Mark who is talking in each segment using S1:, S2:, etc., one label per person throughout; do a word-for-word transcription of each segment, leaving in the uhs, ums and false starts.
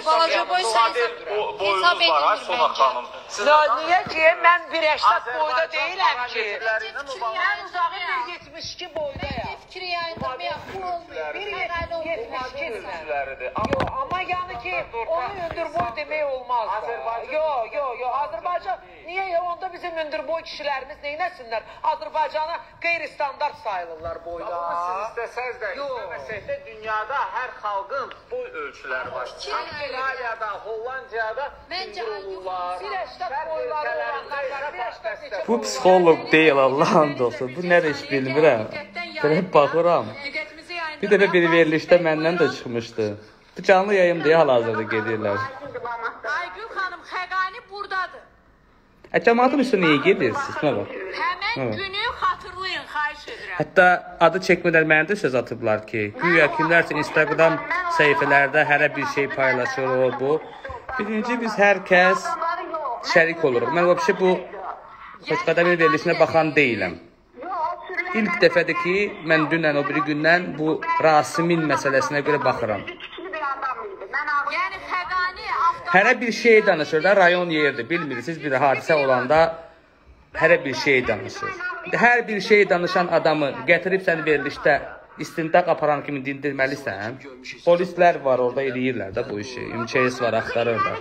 S1: balaca boy sayısı hesab edilir bence.
S2: Niyə ki, mən bir yaşdan boyda deyiləm ki. Mən uzağı bir yetmiş iki boydayam.
S1: Fikri yayındırmaya olmuyor.
S2: bir yetmiş iki Yox, amma yəni ki, onu hündür boy demək olmaz da. Yox, yox, yox. Azərbaycan, niyə ya? Onda bizim hündür boy kişilərimiz neynəsinlər? Azərbaycana qeyri-standart sayılırlar boyda.
S3: Amma siz istəsəz də, istəməsək də dünyada hər xalqın boy ölçüləri var. Antalya'da, Hollandiyada hündür olurlar.
S2: Bir yaşdan boyları olanlar var, bir yaşdan neçə
S4: Bu psixoloq deyil, Allah'ın dostu. Bu nə iş bilmirəm. Belə baxıram. Bir dəfə bir verilişdə məndən də çıxmışdı. Bu canlı yayım deyə hal-hazırda gedirlər.
S1: Aygül xanım, Xəqani buradadır.
S4: Ə, cəmaatın üstünə niyə gedirsiniz? Nə var?
S1: Həmən günü xatırlayın, xahiş edirəm.
S4: Hətta adı çəkmədən mənə də söz atıblar ki, güya kimlərsə Instagram səhifələrdə hərə bir şey paylaşır, o, bu. Birinci, biz hər kəs şərik oluruq. Mən o şey bu Xoşqədəmin verilişinə baxan deyiləm. İlk dəfədir ki, mən dünən o biri gündən bu Rasimin məsələsinə görə baxıram.
S1: Yəni Xəqani avto
S4: Hərə bir şey danışır da, rayon yerdir. Bilmirsiniz, bir hadisə olanda hərə bir şey danışır. Hər bir şey danışan adamı gətirib səni verilişdə istintaq aparan kimi dindirməlisən. Polislər var, orada eləyirlər də bu işi. M K S var, axtarırlar.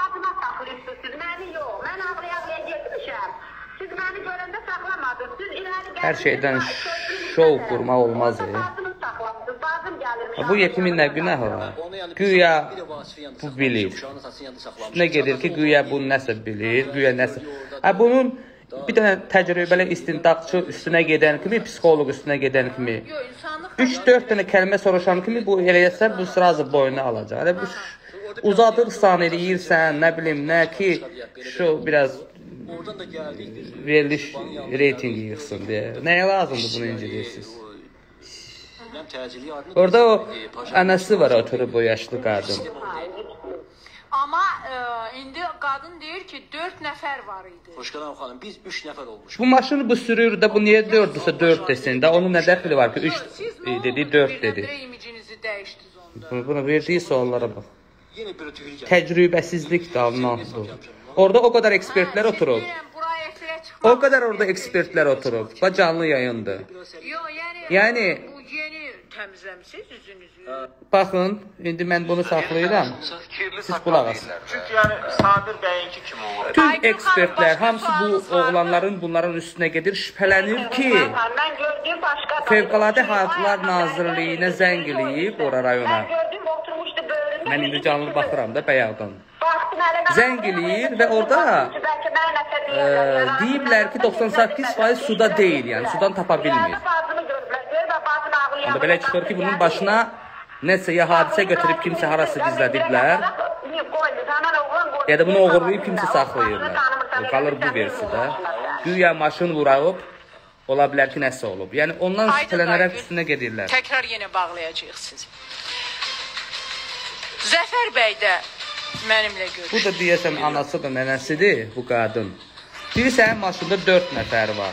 S4: Hər şeydən şov qurmaq olmaz. Bu yetimin nə günahı var? Güya bu bilir. Üstünə gedir ki, güya bu nəsə bilir, güya nəsə. Hə, bunun bir dənə təcrübəli istintaqçı üstünə gedən kimi, psixoloq üstünə gedən kimi, üç dörd dənə kəlmə soruşan kimi bu eləyəsə, bu sırası boyuna alacaq. Hələ bu uzadırsan, eləyirsən, nə bilim, nə ki, şu biraz veriliş reytingi yıxsın deyə. Nəyə lazımdır bunu incilirsiniz? Orada o anası var, oturub o yaşlı qadın.
S1: Amma e, indi qadın deyir ki, dörd nəfər var idi.
S5: Xoşqədəm xanım, biz üç nəfər olmuş.
S4: Bu maşını bu sürür də, bu niyə dörddürsə dörd desin də, onun nə dəxili var ki, üç dedi, dörd dedi.
S1: Siz imicinizi dəyişdiniz onda.
S4: Bunu, bunu verdiyi suallara bax. Təcrübəsizlik də anlamdır. Orada o kadar ekspertler oturub. O kadar orada ekspertler oturub. Bu canlı yayındır. Yəni
S1: bu yeni təmizləmisiz üzünüzü.
S4: Baxın, indi mən bunu saxlayıram. Siz qulaq asın.
S3: Çünki yəni Sabir bəyinki kimi olur.
S4: Tüm ekspertlər, hamısı bu oğlanların bunların üstünə gedir, şübhələnir ki, Fövqəladə Hallar Nazirliyinə zəng eləyib ora rayona. Mən indi canlı baxıram da bəyaqdan. Zəng eləyir və orada e, deyiblər ki, doxsan səkkiz faiz suda deyil, yəni sudan tapa bilmir. Onda belə çıxır ki, bunun başına nəsə ya hadisə götürüb kimsə harası gizlədiblər, ya da bunu oğurlayıb kimsə saxlayırlar. Qalır bu versidə. Güya maşın vurağıb, ola bilər ki, nəsə olub. Yəni ondan şübhələnərək üstünə gedirlər.
S1: Təkrar yenə bağlayacağıq sizi. Zəfər bəy də mənimlə görüşür.
S4: Bu da deyəsəm anası da nənəsidir, bu qadın. Biri sənin maşında dörd nəfər var.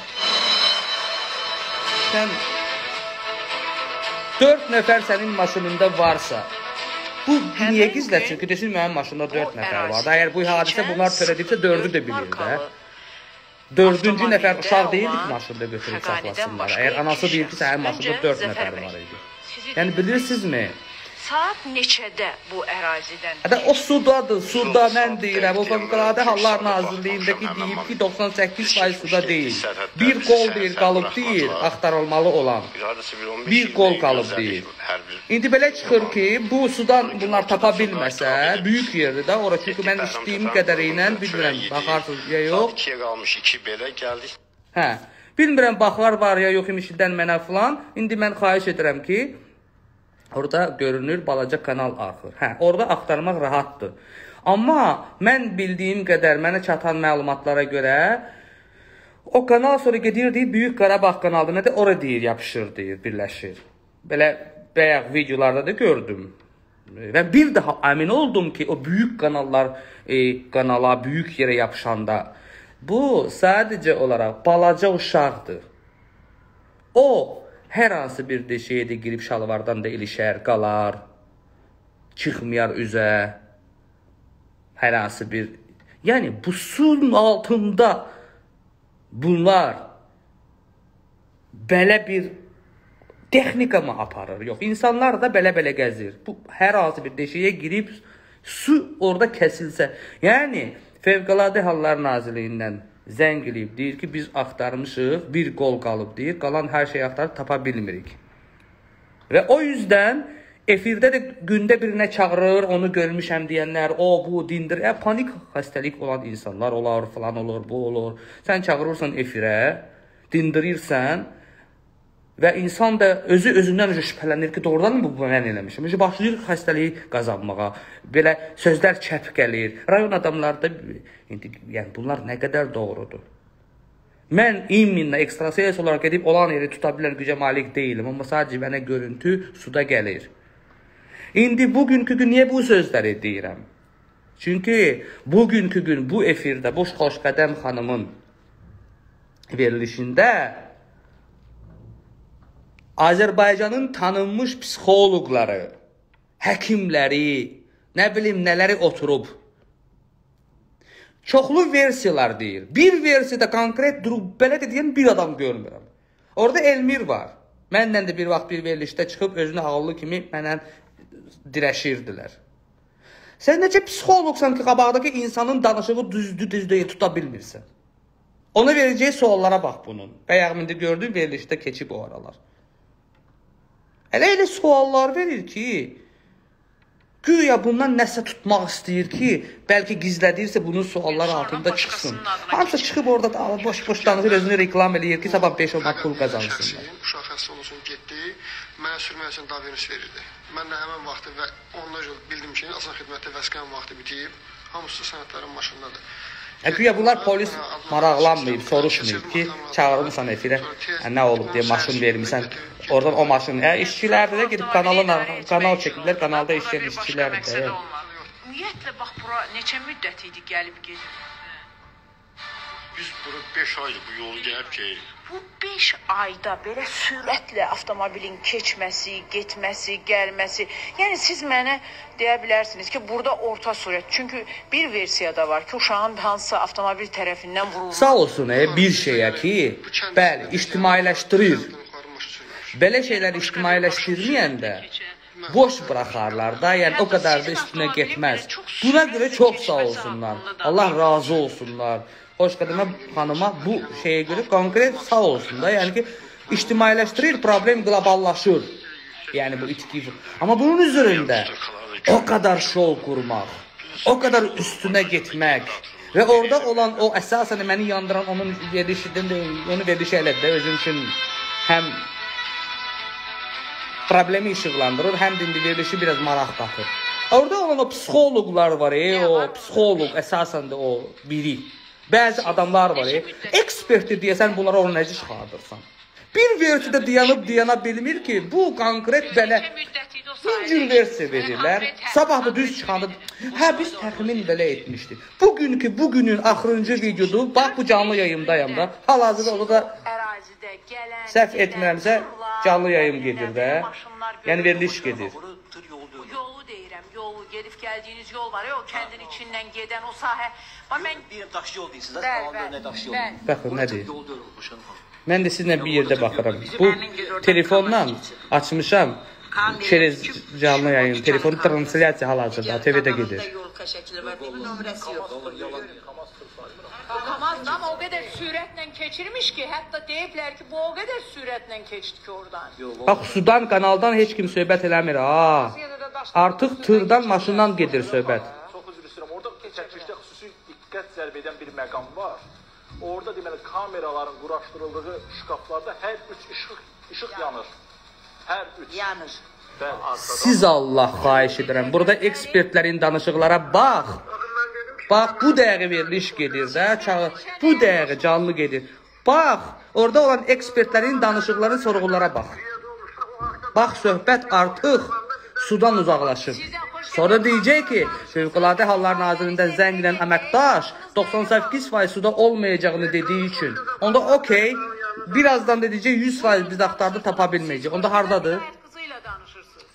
S4: Sən dörd nəfər sənin maşınında varsa, bu niyə gizlətsin ki, desin mənim maşında dörd nəfər var. Əgər bu hadisə bunlar törədibsə, dördü də bilir də. Dördüncü nəfər uşaq deyildi ki, maşında götürüb saxlasınlar. Əgər anası deyir ki, sənin maşında dörd nəfər var idi. Yəni bilirsinizmi?
S1: Saat neçədə bu ərazidən?
S4: Hətta o sudadır, suda mən deyirəm. O Fövqəladə Hallar Nazirliyindəki deyib ki, doxsan səkkiz faiz suda deyil. Bir qol deyil, qalıb deyil, axtarılmalı olan. Bir qol qalıb deyil. İndi belə çıxır ki, bu sudan bunlar tapa bilməsə, böyük yerdir də, ora çünki mən işlədiyim qədərilə bilmirəm, baxarsınız ya yox.
S6: ikiyə qalmış, iki belə gəldik.
S4: Hə, bilmirəm baxar var ya yox imişdən mənə filan. İndi mən xahiş edirəm ki, orada görünür balaca kanal axır. Hə, orada axtarmaq rahatdır. Amma mən bildiyim qədər, mənə çatan məlumatlara görə o kanal sonra gedir deyir, Böyük Qarabağ kanalı nədir? Ora deyir, yapışır deyir, birləşir. Belə bəyək videolarda da gördüm. Və bir daha əmin oldum ki, o böyük kanallar e, kanala, böyük yerə yapışanda bu sadəcə olaraq balaca uşaqdır. O hər hansı bir şeydə girib şalvardan da ilişər, qalar, çıxmayar üzə. hər hansı bir, yəni bu suyun altında bunlar belə bir texnika mı aparır? Yox, insanlar da belə-belə gəzir. Bu hər hansı bir deşiyə girib su orada kəsilsə, yəni Fövqəladə Hallar Nazirliyindən zəng eləyib, deyir ki, biz axtarmışıq, bir qol qalıb deyir, qalan hər şeyi axtarıb tapa bilmirik. Və o yüzdən efirdə də gündə birinə çağırır, onu görmüşəm deyənlər, o, bu, dindir, e, panik xəstəlik olan insanlar olar, falan olur, bu olur. Sən çağırırsan efirə, dindirirsən və insan da özü özündən öncə şübhələnir ki, doğrudan mı bu mən eləmişim? Öncə başlayır xəstəliyi qazanmağa, belə sözlər çəp gəlir. Rayon adamları da, indi, yəni bunlar nə qədər doğrudur? Mən iminlə ekstrasiyas olaraq gedib olan yeri tuta bilən gücə malik deyiləm, amma sadəcə mənə görüntü suda gəlir. İndi bugünkü gün niyə bu sözləri deyirəm? Çünki bugünkü gün bu efirdə Boş Xoşqədəm xanımın verilişində Azərbaycanın tanınmış psixoloqları, həkimləri, nə bilim nələri oturub çoxlu versiyalar deyir. Bir versiyada konkret durub belə deyən bir adam görmürəm. Orada Elmir var. Mənlə də bir vaxt bir verilişdə çıxıb özünü ağıllı kimi mənə dirəşirdilər. Sən necə psixoloqsan ki, qabaqdakı insanın danışığı düzdür, düzdür, tuta bilmirsən. Ona verəcəyi suallara bax bunun. Bəyəğim indi gördüyüm verilişdə keçib o aralar. Elə elə suallar verir ki, güya bundan nəsə tutmaq istəyir ki, bəlkə gizlədirsə bunun suallar altında çıxsın. Hamısı çıxıb orada da boş-boş danışır, özünü reklam eləyir ki, sabah beş on pul qazansınlar.
S6: Uşaq xəstə olsun getdi, mənə sürmək üçün davranış verirdi. Mən də həmən vaxtı və onlarca bildim ki, Asan xidmətdə vəsqən vaxtı bitib, hamısı sənədlərin maşındadır.
S4: Güya bunlar polis maraqlanmayıb, soruşmayıb ki, çağırmışsan efirə, nə olub deyə maşın vermişsən. Oradan o maşın, ə, işçilərdir də gedib kanalına, kanal çəkiblər, kanalda işləyən işçilərdir də.
S1: Ümumiyyətlə, bax, bura neçə müddət idi gəlib gedib?
S6: Biz bura beş aydır bu yolu gəlib ki,
S1: Bu beş ayda belə sürətlə avtomobilin keçməsi, getməsi, gəlməsi, yəni siz mənə deyə bilərsiniz ki, burada orta sürət. Çünki bir versiyada var ki, uşağın hansısa avtomobil tərəfindən vurulur.
S4: Sağ olsun, e, bir şeyə ki, bəli, ictimailəşdirir. Belə şeylər ictimailəşdirməyəndə boş buraxarlar da, yəni o qədər də üstünə getməz. Buna görə çox sağ olsunlar. Allah razı olsunlar. Xoşqədəmə xanıma bu şeyə görə konkret sağ olsun da, yəni ki, ictimailəşdirir, problem qloballaşır. Yəni bu itki. Amma bunun üzərində o qədər şov qurmaq, o qədər üstünə getmək və orada olan o əsasən məni yandıran onun verilişindən də, onu verilişi elədi də özüm üçün həm problemi işıqlandırır, həm də indi verilişi biraz maraq qatır. Orada olan o psixoloqlar var, e, o psixoloq əsasən də o biri. Bəzi adamlar var, e, ekspertdir deyəsən bunlara onu necə çıxardırsan. Bir versiyada dayanıb dayana bilmir ki, bu konkret belə bir cür versiya verirlər. Sabah da düz çıxandı. Hə, biz təxmin belə etmişdik. Bugünkü, bugünün axırıncı videodur. Bax, bu canlı yayımdayım da. Hal-hazırda orada da səhv etmirəmsə canlı yayım gedir də. Yəni veriliş gedir.
S1: Yolu deyirəm, yolu, gedib gəldiyiniz yol var ya, o kəndin içindən gedən o sahə. Mən
S5: bir daş yol deyirsiniz, zaten nə daş yol.
S4: Baxın, nə deyir? Mən də sizinlə bir yerdə baxıram. Bu telefonla açmışam. Çerez canlı yayın, telefonu translasiya hal-hazırda T V-də gedir.
S1: Kamazda ama o kadar sürətle keçirmiş ki, hətta deyiblər ki, bu o kadar sürətle keçdi ki oradan.
S4: Bax, sudan, kanaldan heç kim söhbət eləmir. Aa, artıq tırdan, maşından gedir söhbət.
S3: Çox üzr istəyirəm. Orada çəkilişdə xüsusi diqqət cəlb edən bir məqam var. Orada deməli kameraların quraşdırıldığı şkaflarda hər üç işıq işıq yanır. Hər üç
S1: yanır.
S4: Siz Allah xahiş edirəm. Burada ekspertlərin danışıqlara bax. Bax, bu dəqiqə veriliş gedir də, bu dəqiqə canlı gedir. Bax, orada olan ekspertlərin danışıqları sorğulara bax. Bax, söhbət artıq sudan uzaqlaşır. Sonra deyəcək ki, Fövqəladə Hallar Nazirliyindən zəng edən əməkdaş doxsan səkkiz faiz suda olmayacağını dediyi üçün. Onda okey, birazdan da deyəcək yüz faiz biz axtardı tapa bilməyəcək. Onda hardadır?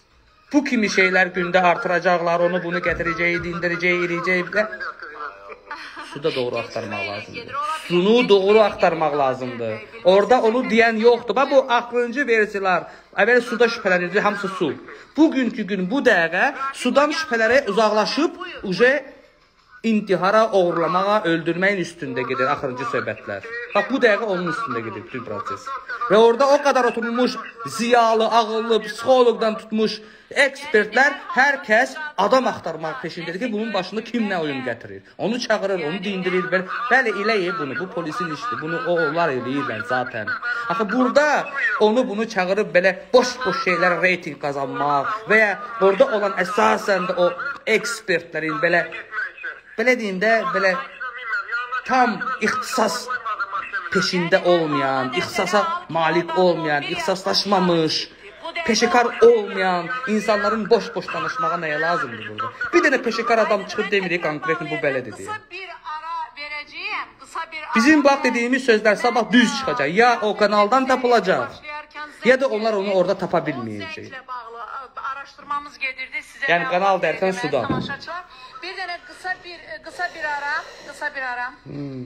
S4: Bu kimi şeylər gündə artıracaqlar, onu bunu gətirəcək, dindirəcək, eləyəcək. Suda doğru axtarmaq lazımdır. Sunu doğru axtarmaq lazımdır. Orada onu deyən yoxdur. Bax bu axırıncı versiyalar. Əvvəl suda şübhələnirdi, hamısı su. Bugünkü gün bu dəqiqə sudan şübhələrə uzaqlaşıb, uje intihara, oğurlamağa, öldürməyin üstündə gedir axırıncı söhbətlər. Bax bu dəqiqə onun üstündə gedir bütün proses. Və orada o kadar oturmuş ziyalı, ağıllı, psixoloqdan tutmuş ekspertlər, hər kəs adam axtarmaq peşindədir ki, bunun başında kim nə oyun gətirir. Onu çağırır, onu dindirir. Bəli, eləyir bunu, bu polisin işdir. Bunu o, onlar eləyirlər zaten. Axı burada onu bunu çağırıb belə boş-boş şeylər, reyting qazanmaq və ya orada olan əsasən də o ekspertlərin belə belə deyim də, belə tam ixtisas peşində olmayan, ixtisasa malik olmayan, ixtisaslaşmamış, peşəkar olmayan insanların boş-boş danışmağa nəyə lazımdır burada? Bir dənə peşəkar adam çıxıb demirik, konkret bu belə dedi. Bizim bax dediyimiz sözlər sabah düz çıxacaq. Ya o kanaldan tapılacaq, ya da onlar onu orada tapa bilməyəcək.
S1: Araşdırmamız gedirdi sizə.
S4: Yəni kanal dərkən sudan.
S1: Bir dənə qısa bir qısa bir ara, qısa bir ara.
S4: Hmm.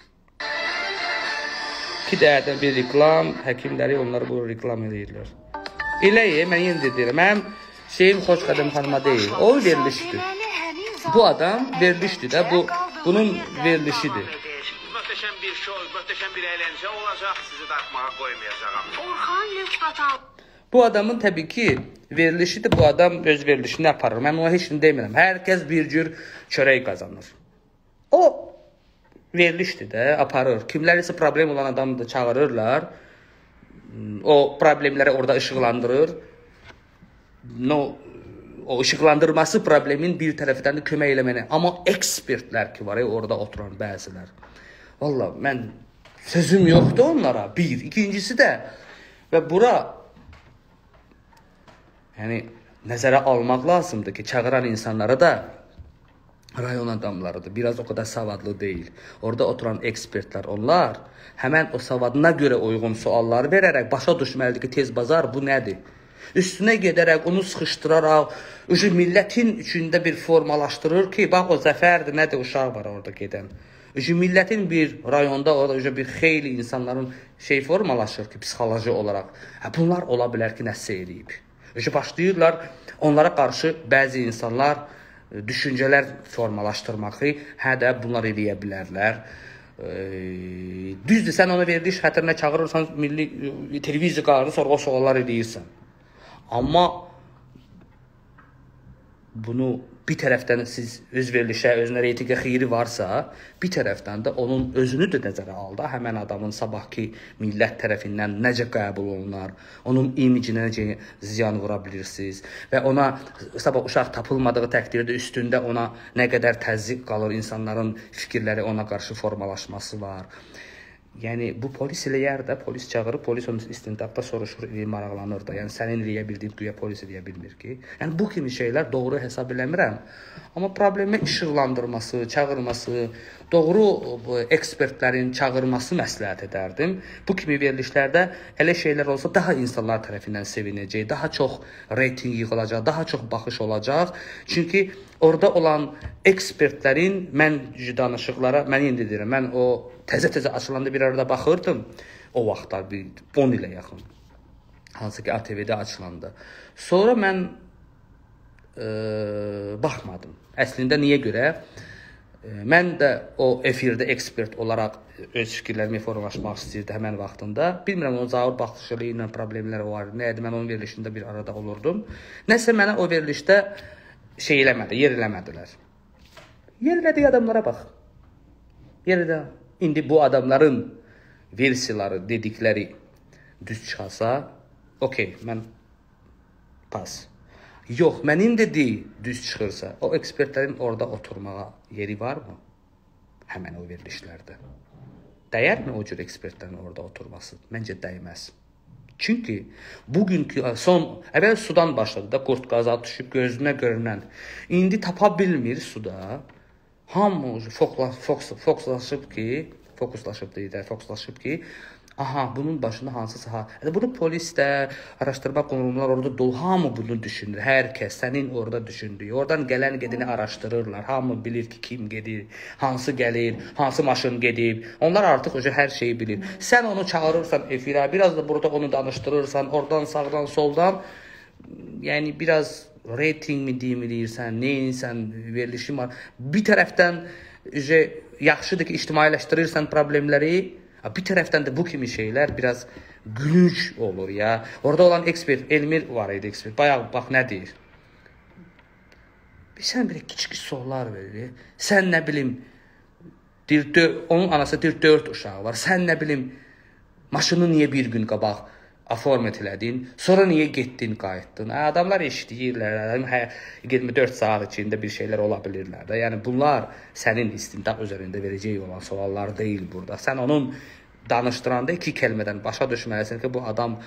S4: İki dəyərdən bir reklam, həkimləri onları bu reklam edirlər. Eləyə, mən yenə deyirəm, mənim şeyim Xoş Qədəm xanıma deyil, o verilişdir. Bu adam verilişdir də, bu bunun verilişidir.
S7: Möhtəşəm bir şou, möhtəşəm bir əyləncə olacaq, sizi dartmağa qoymayacağam.
S1: Orxan Lütfatal.
S4: Bu adamın təbii ki verilişidir, bu adam öz verilişini aparır. Mən ona heç nə demirəm. Hər kəs bir cür çörək qazanır. O verilişdir də, aparır. Kimlər isə problem olan adamı da çağırırlar. O problemləri orada işıqlandırır. No, o işıqlandırması problemin bir tərəfdən də kömək eləməni. Amma ekspertlər ki var, orada oturan bəzilər. Vallahi mən sözüm yoxdur onlara. Bir. İkincisi də və bura yəni nəzərə almaq lazımdır ki, çağıran insanlara da rayon adamlarıdır. Biraz o kadar savadlı deyil. Orada oturan ekspertlər onlar həmən o savadına görə uyğun suallar verərək başa düşməlidir ki, tez bazar bu nədir? Üstünə gedərək, onu sıxışdıraraq, ucu millətin içində bir formalaşdırır ki, bax o zəfərdir, nədir, uşaq var orada gedən. Ucu millətin bir rayonda, orada ucu bir xeyli insanların şey formalaşır ki, psixoloji olaraq. Hə, bunlar ola bilər ki, nəsə eləyib. Ucu başlayırlar, onlara qarşı bəzi insanlar düşüncələr formalaşdırmaq ki, hə də bunlar eləyə bilərlər. E, düzdür, sən onu veriliş xətrinə çağırırsan, milli televiziya qararını sorğu suallar eləyirsən. Amma bunu bir tərəfdən siz öz verilişə, özünə reytinqə xeyri varsa, bir tərəfdən də onun özünü də nəzərə aldı. Həmən adamın sabahki millət tərəfindən necə qəbul olunar, onun imicinə necə ziyan vura bilirsiniz və ona sabah uşaq tapılmadığı təqdirdə üstündə ona nə qədər təzyiq qalır, insanların fikirləri ona qarşı formalaşması var. Yəni bu polis eləyər də, polis çağırır, polis onun istintaqda soruşur, maraqlanır da. Yəni sənin eləyə bildiyin güya polis eləyə bilmir ki. Yəni bu kimi şeylər doğru hesab eləmirəm. Amma problemi işıqlandırması, çağırması, doğru ekspertlərin çağırması məsləhət edərdim. Bu kimi verilişlərdə elə şeylər olsa daha insanlar tərəfindən sevinəcək, daha çox reyting yığılacaq, daha çox baxış olacaq. Çünki orada olan ekspertlərin mən danışıqlara, mən indi deyirəm, mən o təzə-təzə açılanda bir arada baxırdım. O vaxtlar bir on ilə yaxın. Hansı ki A T V-də açılanda. Sonra mən e, baxmadım. Əslində niyə görə? E, mən də o efirdə ekspert olaraq öz fikirlərimi formalaşmaq istəyirdim həmən vaxtında. Bilmirəm, o zavur baxışları ilə problemlər var. Nəyədir, mən onun verilişində bir arada olurdum. Nəsə mənə o verilişdə şey eləmədi, yer eləmədilər. Yer elədiyi adamlara bax. Yer elədi. İndi bu adamların versiyaları, dedikləri düz çıxarsa, okey, mən pas. Yox, mənim dediyi düz çıxırsa, o ekspertlərin orada oturmağa yeri varmı? Həmən o verilişlərdə. Dəyərmi o cür ekspertlərin orada oturması? Məncə dəyməz. Çünki bugünkü son, əvvəl sudan başladı da, qurt qaza düşüb gözünə görünən. İndi tapa bilmir suda. Hamı fokuslaşıb ki, fokuslaşıb deyirlər, fokuslaşıb ki, Aha, bunun başında hansısa ha. Yəni bunu polis də, araşdırma qurumları orada dolu, hamı bunu düşünür. Hər kəs sənin orada düşündüyü. Oradan gələn gedini araşdırırlar. Hamı bilir ki, kim gedir, hansı gəlir, hansı maşın gedib. Onlar artıq o hər şeyi bilir. Sən onu çağırırsan efirə, biraz da burada onu danışdırırsan, oradan sağdan soldan, yəni biraz rating mi deyim deyirsən, neyinsən, verilişin var. Bir tərəfdən yaxşıdır ki, ictimailəşdirirsən problemləri, bir tərəfdən də bu kimi şeylər biraz gülünç olur ya. Orada olan ekspert, Elmir var idi ekspert. Bayaq bax nə deyir? Sən belə kiçik suallar verir. Sən nə bilim, onun anası deyir dörd uşağı var. Sən nə bilim, maşını niyə bir gün qabaq aformet elədin, sonra niyə getdin, qayıtdın? Hə, adamlar eşitləyirlər, hə, iyirmi dörd saat içində bir şeylər ola bilirlər də. Yəni bunlar sənin istintaq üzərində verəcək olan suallar deyil burada. Sən onun danışdıranda iki kəlmədən başa düşməlisən ki, bu adam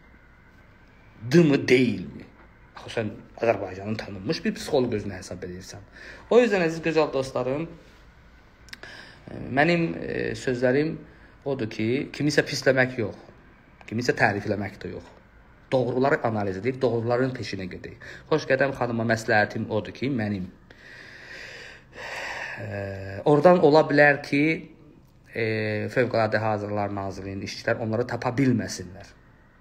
S4: dımı deyilmi? Sən Azərbaycanın tanınmış bir psixoloq özünə hesab edirsən. O yüzden əziz gözəl dostlarım, mənim sözlərim odur ki, kimisə pisləmək yox. Kimisə tərifləmək də yox. Doğruları analiz edib, doğruların peşinə gedək. Xoş qədəm xanıma məsləhətim odur ki, mənim. E, oradan ola bilər ki, e, Fövqəladə Hazırlar Nazirliyinin işçilər onları tapa bilməsinlər.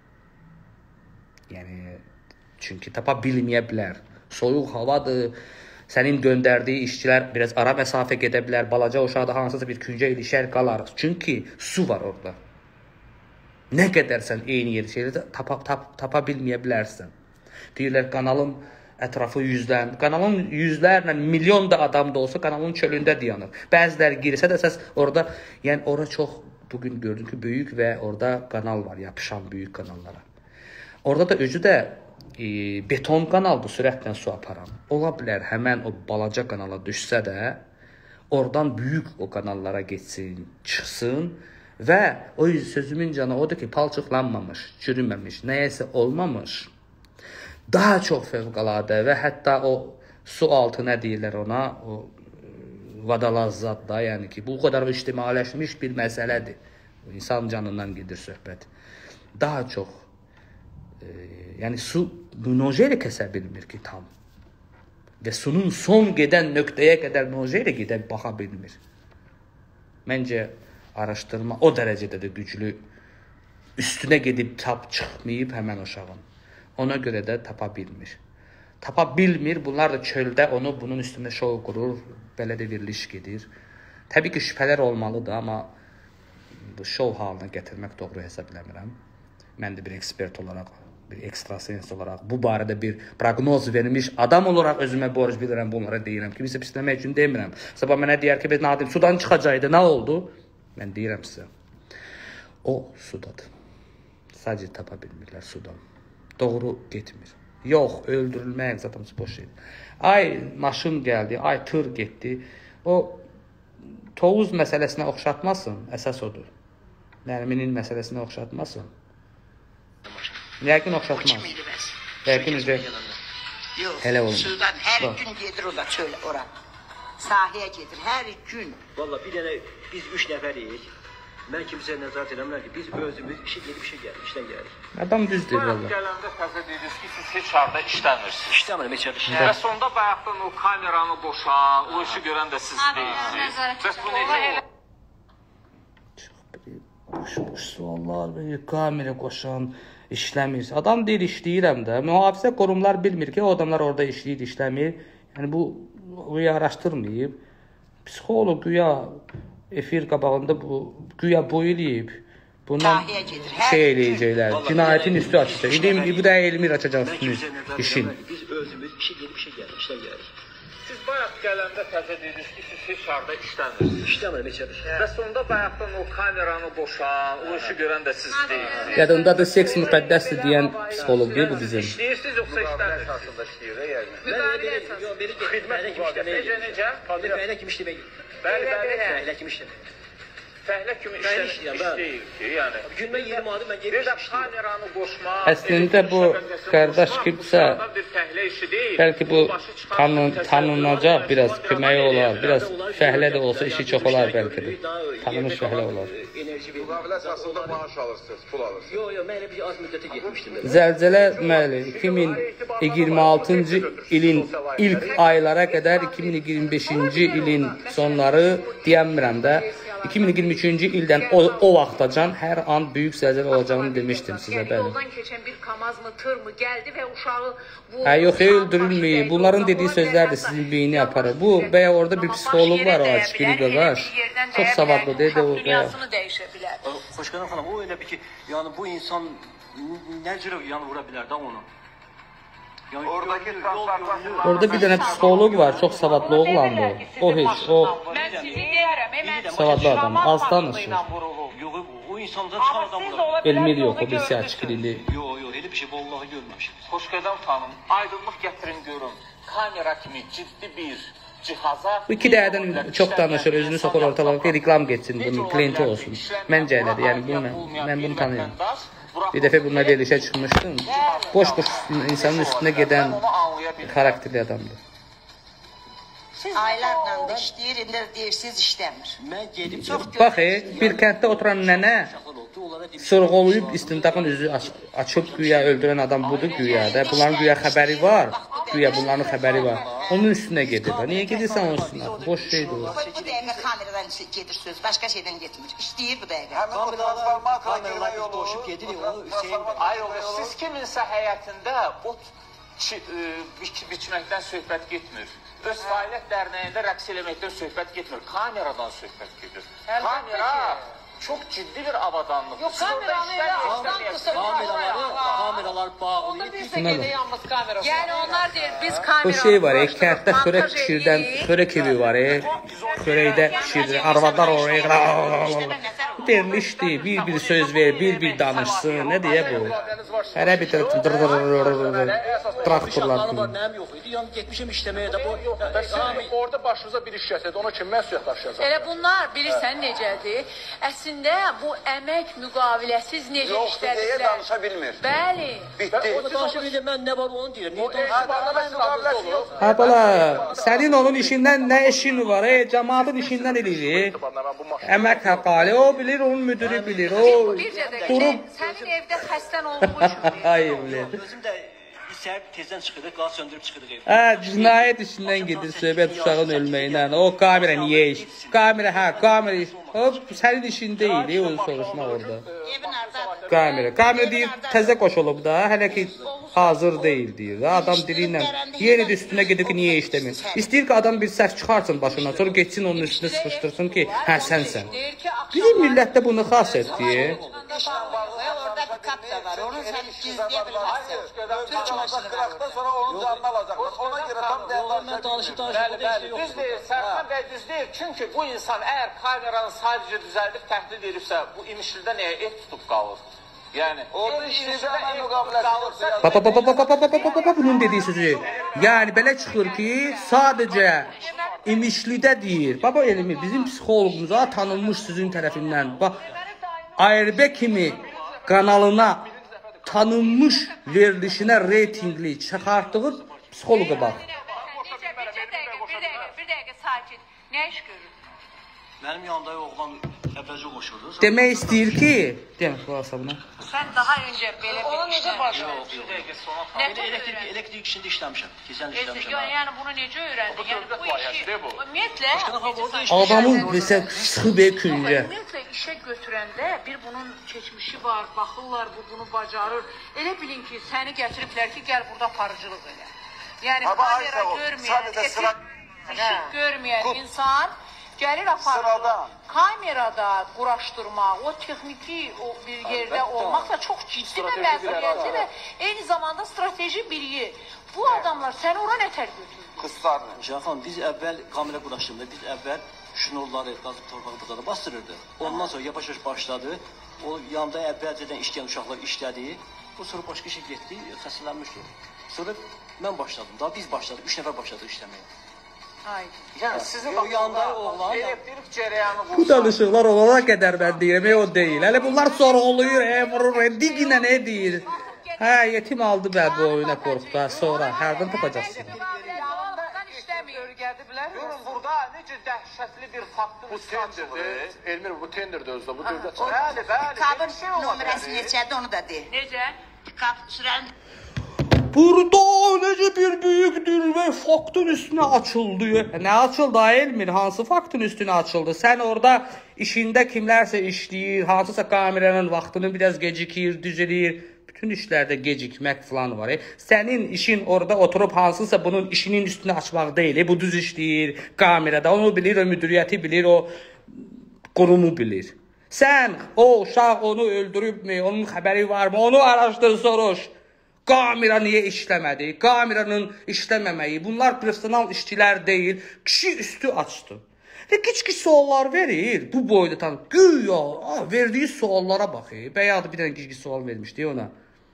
S4: Yəni, çünki tapa bilməyə bilər. Soyuq havadır, sənin göndərdiyi işçilər biraz ara məsafə gedə bilər, balaca uşaqda hansısa bir küncə ilişər qalar. Çünki su var orada. Nə qədər sən eyni yeri şeylə tapa, tap, tapa bilməyə bilərsən. Deyirlər, kanalın ətrafı yüzdən, kanalın yüzlərlə, milyon da adam da olsa kanalın çölündə dayanır. Bəziləri girsə də səs orada, yəni ora çox, bugün gördüm ki, böyük və orada kanal var, yapışan böyük kanallara. Orada da özü də e, beton kanaldır, sürətlə su aparan. Ola bilər, həmən o balaca kanala düşsə də, oradan böyük o kanallara geçsin, çıxsın. Və o sözümün canı odur ki, palçıqlanmamış, çürüməmiş, nəyəsə olmamış, daha çox fövqəladə və hətta o su altı nə deyirlər ona, o vadalazzat da, yəni ki, bu qədər ictimailəşmiş bir məsələdir. İnsan canından gedir söhbət. Daha çox, e, yəni su noje ilə kəsə bilmir ki, tam. Və sunun son gedən nöqtəyə qədər noje ilə gedə baxa bilmir. Məncə, araşdırma o dərəcədə də güclü, üstünə gedib tap çıxmayıb həmən uşağın. Ona görə də tapa bilmir. Tapa bilmir, bunlar da çöldə onu bunun üstündə şov qurur, belə də veriliş gedir. Təbii ki, şübhələr olmalıdır, amma bu şov halına gətirmək doğru hesab eləmirəm. Mən də bir ekspert olaraq, bir ekstrasens olaraq, bu barədə bir proqnoz vermiş adam olaraq özümə borc bilirəm, bunlara deyirəm. Kimisə pisləmək üçün demirəm. Sabah mənə deyər ki, Nadim sudan çıxacaqdı, nə oldu? Mən deyirəm sizə, o sudadır. Sadəcə tapa bilmirlər sudan. Doğru getmir. Yox, öldürülmək zaten boş şeydir. Ay maşın gəldi, ay tır getdi. O Tovuz məsələsinə oxşatmasın, əsas odur. Nərminin məsələsinə oxşatmasın. Yəqin oxşatmaz. Yəqin necə? Hələ olmur.
S8: Sudan hər gün gedir o da çöl ora. Sahəyə gedir, hər gün.
S5: Valla bir dənə biz üç nəfərik. Mən kimsə nəzarət edəmlər ki, biz özümüz işə gedib işə gəlir, işdən gəlir.
S4: Adam düz deyir valla.
S3: Gələndə təzə dediniz ki, siz heç harda işləmirsiniz.
S5: İşləmirəm, heç yerdə
S3: Və
S5: işləmirəm.
S3: sonda bayaqdan o kameranı boşan, o işi görən də siz deyilsiniz. Bəs bu necə olur?
S4: Boş-boş suallar verir, kamera qoşan, işləmir. Adam deyir, işləyirəm də. Mühafizə qurumlar bilmir ki, o adamlar orada işləyir, işləmir. Yəni bu güya araşdırmayıb. Psixoloq güya efir qabağında bu güya bu eləyib. Bundan şey eləyəcəklər. Cinayətin üstü açacaq. Dedim ki, bu da Elmir açacaq üstünü işin.
S5: Biz özümüz işə gedib işə gəlir, işdən gəlir.
S3: Siz bayaq gələndə təzə dediniz ki, siz heç harda işləmirsiniz.
S5: İşləmirəm, heç yerdə işləmirəm.
S3: Və sonda bayaqdan o kameranı boşan, o işi görən də siz deyilsiniz.
S4: Yadındadır, seks müqəddəsdir deyən psixoloq deyil bu bizim.
S3: İşləyirsiniz yoxsa işləmirsiniz? Əsasında işləyir, yəni.
S5: Müqavilə əsasında. Yox, belə
S3: Xidmət
S5: kimi işləmək.
S3: Necə, necə?
S5: Fəhlə kimi işləmək.
S3: Bəli, bəli.
S5: Fəhlə kimi işləmək.
S7: fəhlə kimi işləyir, işləyir ki, yəni.
S5: Günmə iyirmi adı mən
S7: Bir
S5: gedib
S7: də kameranı qoşmaq,
S4: Əslində bu qardaş kimsə
S7: bir fəhlə işi deyil.
S4: bəlkə bu tanın, tanınacaq, biraz köməyi olar, biraz fəhlə də olsa işi çox olar bəlkə də. Tanınmış fəhlə olar.
S9: Müqavilə əsasında maaş alırsınız, pul alırsınız.
S5: Yox, yox, mən elə bir az müddətə getmişdim.
S4: Zəlzələ məli iki min iyirmi altıncı ilin ilk aylara qədər iki min iyirmi beşinci ilin sonları deyəmirəm də iki min iyirmi üçüncü ildən o, o vaxtacan hər an böyük zəlzələ olacağını demişdim sizə bəli.
S1: Yoldan keçən bir kamaz mı, tır mı gəldi və uşağı bu...
S4: Hə, yox, öldürülməyib. Bunların dediyi sözlər də sizin beyni aparır. Bu, bəyə orada bir psixoloq var o açıqlı qaqaş. Çox savadlı deyil də o bəyə.
S1: Dünyasını dəyişə bilər.
S5: Xoşqanam xanım, o elə bir ki, yəni bu insan nə cürə yəni vura bilər də onu? Yəni,
S9: Oradakı translardan...
S4: Orada bir dənə psixoloq var, çox savadlı oğlan bu. O heç, o
S1: Mən sizi deyərəm, mən...
S4: savadlı adam, az danışır.
S5: Yox, o insandan çıxan adam vura.
S4: Elmi yox, o birisi açıqlıdır.
S5: Yox, yox, elə bir şey vallahi görməmişik.
S7: Xoşqədəm xanım, aydınlıq gətirin görün. Kamera kimi ciddi bir cihaza...
S4: Bu iki dəyədən çox danışır, özünü soxur ortalığa ki, reklam geçsin, bunun klienti olsun. Məncə elədir, yəni bunu, mən bunu tanıyıram. Bir dəfə bununla verilişə çıxmışdım. Boş-boş insanın üstünə gedən karakterli adamdır.
S8: Siz aylarla da işləyir, indi deyirsiniz işləmir.
S5: Mən gedib
S8: Çox
S4: Bax, e, bir kənddə oturan nənə sorğuluyub istintaqın üzü aç açıb güya öldürən adam budur güya da. Bunların güya xəbəri var. Güya bunların xəbəri var. Onun üstünə gedir. Niyə gedirsən onun üstünə? Boş şeydir o.
S8: Bu dəqiqə kameradan gedir söz, başqa şeydən getmir. İşləyir bu dəqiqə.
S9: Həmin o transformatorla girmə yolu...
S5: dolaşıb gedir, onu Hüseyin...
S7: Ay oğul, siz kiminsə həyətində ot biçməkdən söhbət getmir. Öz fəaliyyət dərnəyində rəqs eləməkdən söhbət getmir. Kameradan söhbət gedir. Kamera çox ciddi bir avadanlıq.
S2: Yox, kameranı elə altdan qısa
S5: Kameraları, kameralar bağlayıb...
S2: Bir səkidə yanmaz kamerası.
S1: Yəni onlar deyir, biz
S4: O
S1: kameranı...
S4: şey var, e, kənddə xörək pişirdən, xörək evi var, e. Xörəkdə pişirdir, arvadlar oraya... Demişdi, bir-bir söz ver, bir-bir danışsın. Nə deyə bu? Hərə bir traktorlar kimi.
S5: Nəyim yox idi, yəni getmişəm işləməyə də bu...
S3: Orada başınıza bir iş gətirdi, ona kim məsuliyyət daşıyacaq?
S1: Elə bunlar bilirsən necədir? Əslində bu əmək müqaviləsiz necə
S9: Yoxdur deyə
S1: işlədiklər.
S9: danışa bilmir.
S1: Bəli.
S9: Bitti.
S5: O danışa bilir, mən nə var onu deyirəm. Niyə danışa
S4: Ha bala, sənin onun işindən nə işin var? E, cəmaatın işindən eləyir. Əmək haqqali, o bilir, onun müdürü bilir. O
S1: Bircə də
S4: durub...
S1: sənin evdə xəstən olduğu üçün.
S4: Ay bilir.
S5: Özüm də səhər tezdən çıxırıq, qaz söndürüb çıxırıq evdən.
S4: Hə, cinayət işindən gedir söhbət uşağın ölməyindən. O kamera niyə iş? Kamera, hə, kamera iş. O sənin işin deyil, e, onu soruşmaq orada.
S8: Evin ardadır.
S4: Kamera. Kamera deyir, təzə qoşulub da, hələ ki hazır deyil deyir. Adam dili ilə yenə də üstünə gedir ki, niyə işləmir? İstəyir ki, adam bir səs çıxarsın başından, sonra geçsin onun üstünə sıxışdırsın ki, hə, sənsən. Bizim millətdə bunu xas etdi.
S8: Orada bir kap da var, onu sən gizləyə bilməzsən. Türk maşını var orada.
S9: Sonra onun canını alacaqlar. Ona görə tam
S5: Mən danışıb danışıb
S7: Bəli, bəli, düz deyir, Sərxan bəy düz deyir. Çünki bu insan əgər kameranı sadəcə düzəldib təhdid edibsə, bu imişlidə nəyə ev tutub qalır? Yəni,
S9: orada işləyəcək əmək müqaviləsi yoxdur.
S4: Pa pa pa pa pa pa pa pa pa pa bunun dediyi sözü. Yəni belə çıxır ki, sadəcə imişlidə deyir. Baba elmi bizim psixoloqumuza tanınmış sizin tərəfindən. Bax A R B kimi kanalına tanınmış verilişinə reytingli çıxartdığı psixoloqa bax.
S1: Bir dəqiqə, bir dəqiqə, bir dəqiqə sakin. Nə iş görür?
S5: Mənim yanımda oğlan əvvəlcə qoşuldu.
S4: Demək istəyir ki, deyəm xulasa buna.
S1: Sən daha öncə belə bir
S2: Ona necə başlayır?
S5: Yox, yox.
S1: Nə
S5: Elə elektrik elektrik işində işləmişəm. Keçən işləmişəm.
S1: Yəni bunu necə öyrəndin? Yəni bu işi ümumiyyətlə
S4: Adamın desə sıxı bir küncə.
S1: ümumiyyətlə işə götürəndə bir bunun keçmişi var, baxırlar bu bunu bacarır. Elə bilin ki, səni gətiriblər ki, gəl burada aparıcılıq elə. Yəni kamera görməyən, işıq görməyən insan gəlir aparıcılıq. Kamerada quraşdırmaq, o texniki o bir yerdə olmaq da çox ciddi və məsuliyyətli və eyni zamanda strateji biliyi. Bu adamlar səni ora nətər götürdü?
S9: Qızlarla.
S5: Cahan, biz əvvəl kamera quraşdırmada, biz əvvəl şnurları, qazıb torpağı burada bastırırdı. Ondan sonra yavaş-yavaş başladı. O yanda əvvəlcədən işləyən uşaqlar işlədi. O sonra başqa şey getdi, xəstələnmişdi. Sonra mən başladım, daha biz başladıq, üç nəfər başladıq işləməyə.
S7: Yəni sizin
S5: O yanda oğlan.
S7: elektrik cərəyanı
S4: Bu danışıqlar olana qədər mən deyirəm, o deyil. Hələ bunlar sorğuluyur, e, vurur, e, diginə nə deyir? Hə, yetim aldı bə bu oyuna qorxda, sonra hərdən tapacaqsın.
S7: Görün burada necə dəhşətli bir faktın
S3: Bu tenderdir. Elmir bu tenderdir özdə. Bu dövlət
S7: Bəli, bəli.
S8: Kabın
S7: bir şey ola
S8: nömrəsi
S7: bilər.
S8: neçədir onu da de.
S1: Necə?
S8: Kab sürən
S4: Burada necə bir böyükdür və faktın üstünə açıldı. Nə açıldı Elmir? Hansı faktın üstünə açıldı? Sən orada işində kimlərsə işləyir, hansısa kameranın vaxtını biraz gecikir, düzülür. Bütün işlərdə gecikmək falan var. E. Sənin işin orada oturub hansısa bunun işinin üstünə açmaq deyil. E. Bu düz işləyir kamerada. Onu bilir, o müdiriyyəti bilir, o qurumu bilir. Sən o uşaq onu öldürübmü, onun xəbəri varmı? Onu araşdır, soruş. Kamera niyə işləmədi? Kameranın işləməməyi. Bunlar profesional işçilər deyil. Kişi üstü açdı. Və kiç-kiç suallar verir. Bu boyda tanı. Güya verdiyi suallara bax. Bəyadı bir dənə kiç-kiç sual vermişdi ona.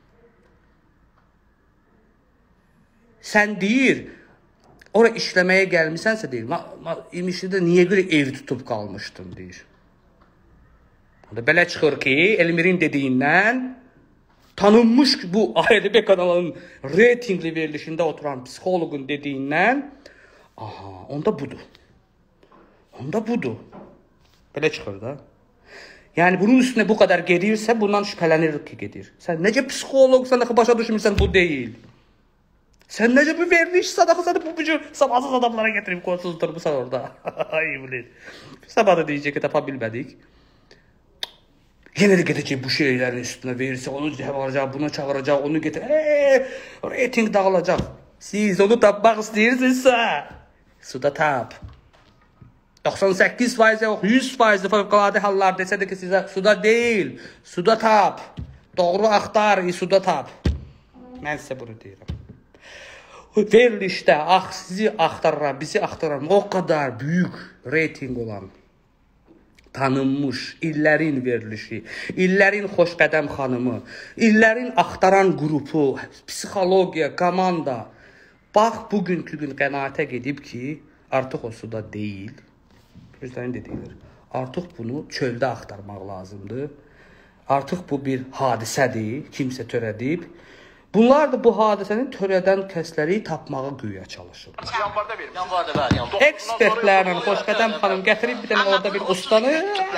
S4: Sən deyir, ora işləməyə gəlmisənsə deyir, imişdə niyə görə ev tutub qalmışdın deyir. Belə çıxır ki, Elmirin dediyindən tanınmış bu A R D B kanalının reytingli verilişində oturan psixologun dediyindən, aha, onda budur. Onda budur. Belə çıxır da. Yəni bunun üstünə bu qədər gedirsə, bundan şübhələnir ki, gedir. Sən necə psixologsan, axı başa düşmürsən, bu deyil. Sən necə bir veriliş sadaxı bu cür sabahsız adamlara getirib qoysuzdurmusan orada. Ay bilir. Sabah da deyəcək ki, tapa bilmədik. Yenə də gedəcək bu şeylərin üstünə verirsə, onu çağıracaq, bunu çağıracaq, onu getir. Eee, reyting dağılacaq. Siz onu tapmaq istəyirsinizsə, suda tap. doxsan səkkiz faiz yox, yüz faiz fövqəladə hallar desə də ki, sizə suda deyil, suda tap. Doğru axtar, suda tap. Mən sizə bunu deyirəm. Verilişdə ax, sizi axtarıram, bizi axtarıram. O qədər böyük reyting olan, tanınmış, illərin verilişi, illərin xoşqədəm xanımı, illərin axtaran qrupu, psixologiya, komanda. Bax, bugünkü gün qənaətə gedib ki, artıq o suda deyil. Gözlərin dediklər. Artıq bunu çöldə axtarmaq lazımdır. Artıq bu bir hadisədir, kimsə törədib. Bunlar da bu hadisəni törədən kəsləri tapmağa güya çalışır.
S3: yanvarda vermiş.
S5: Yanvarda bəli, yanvarda.
S4: Ekspertlərlə Xoşqədəm xanım gətirib bir dənə orada bir ustanı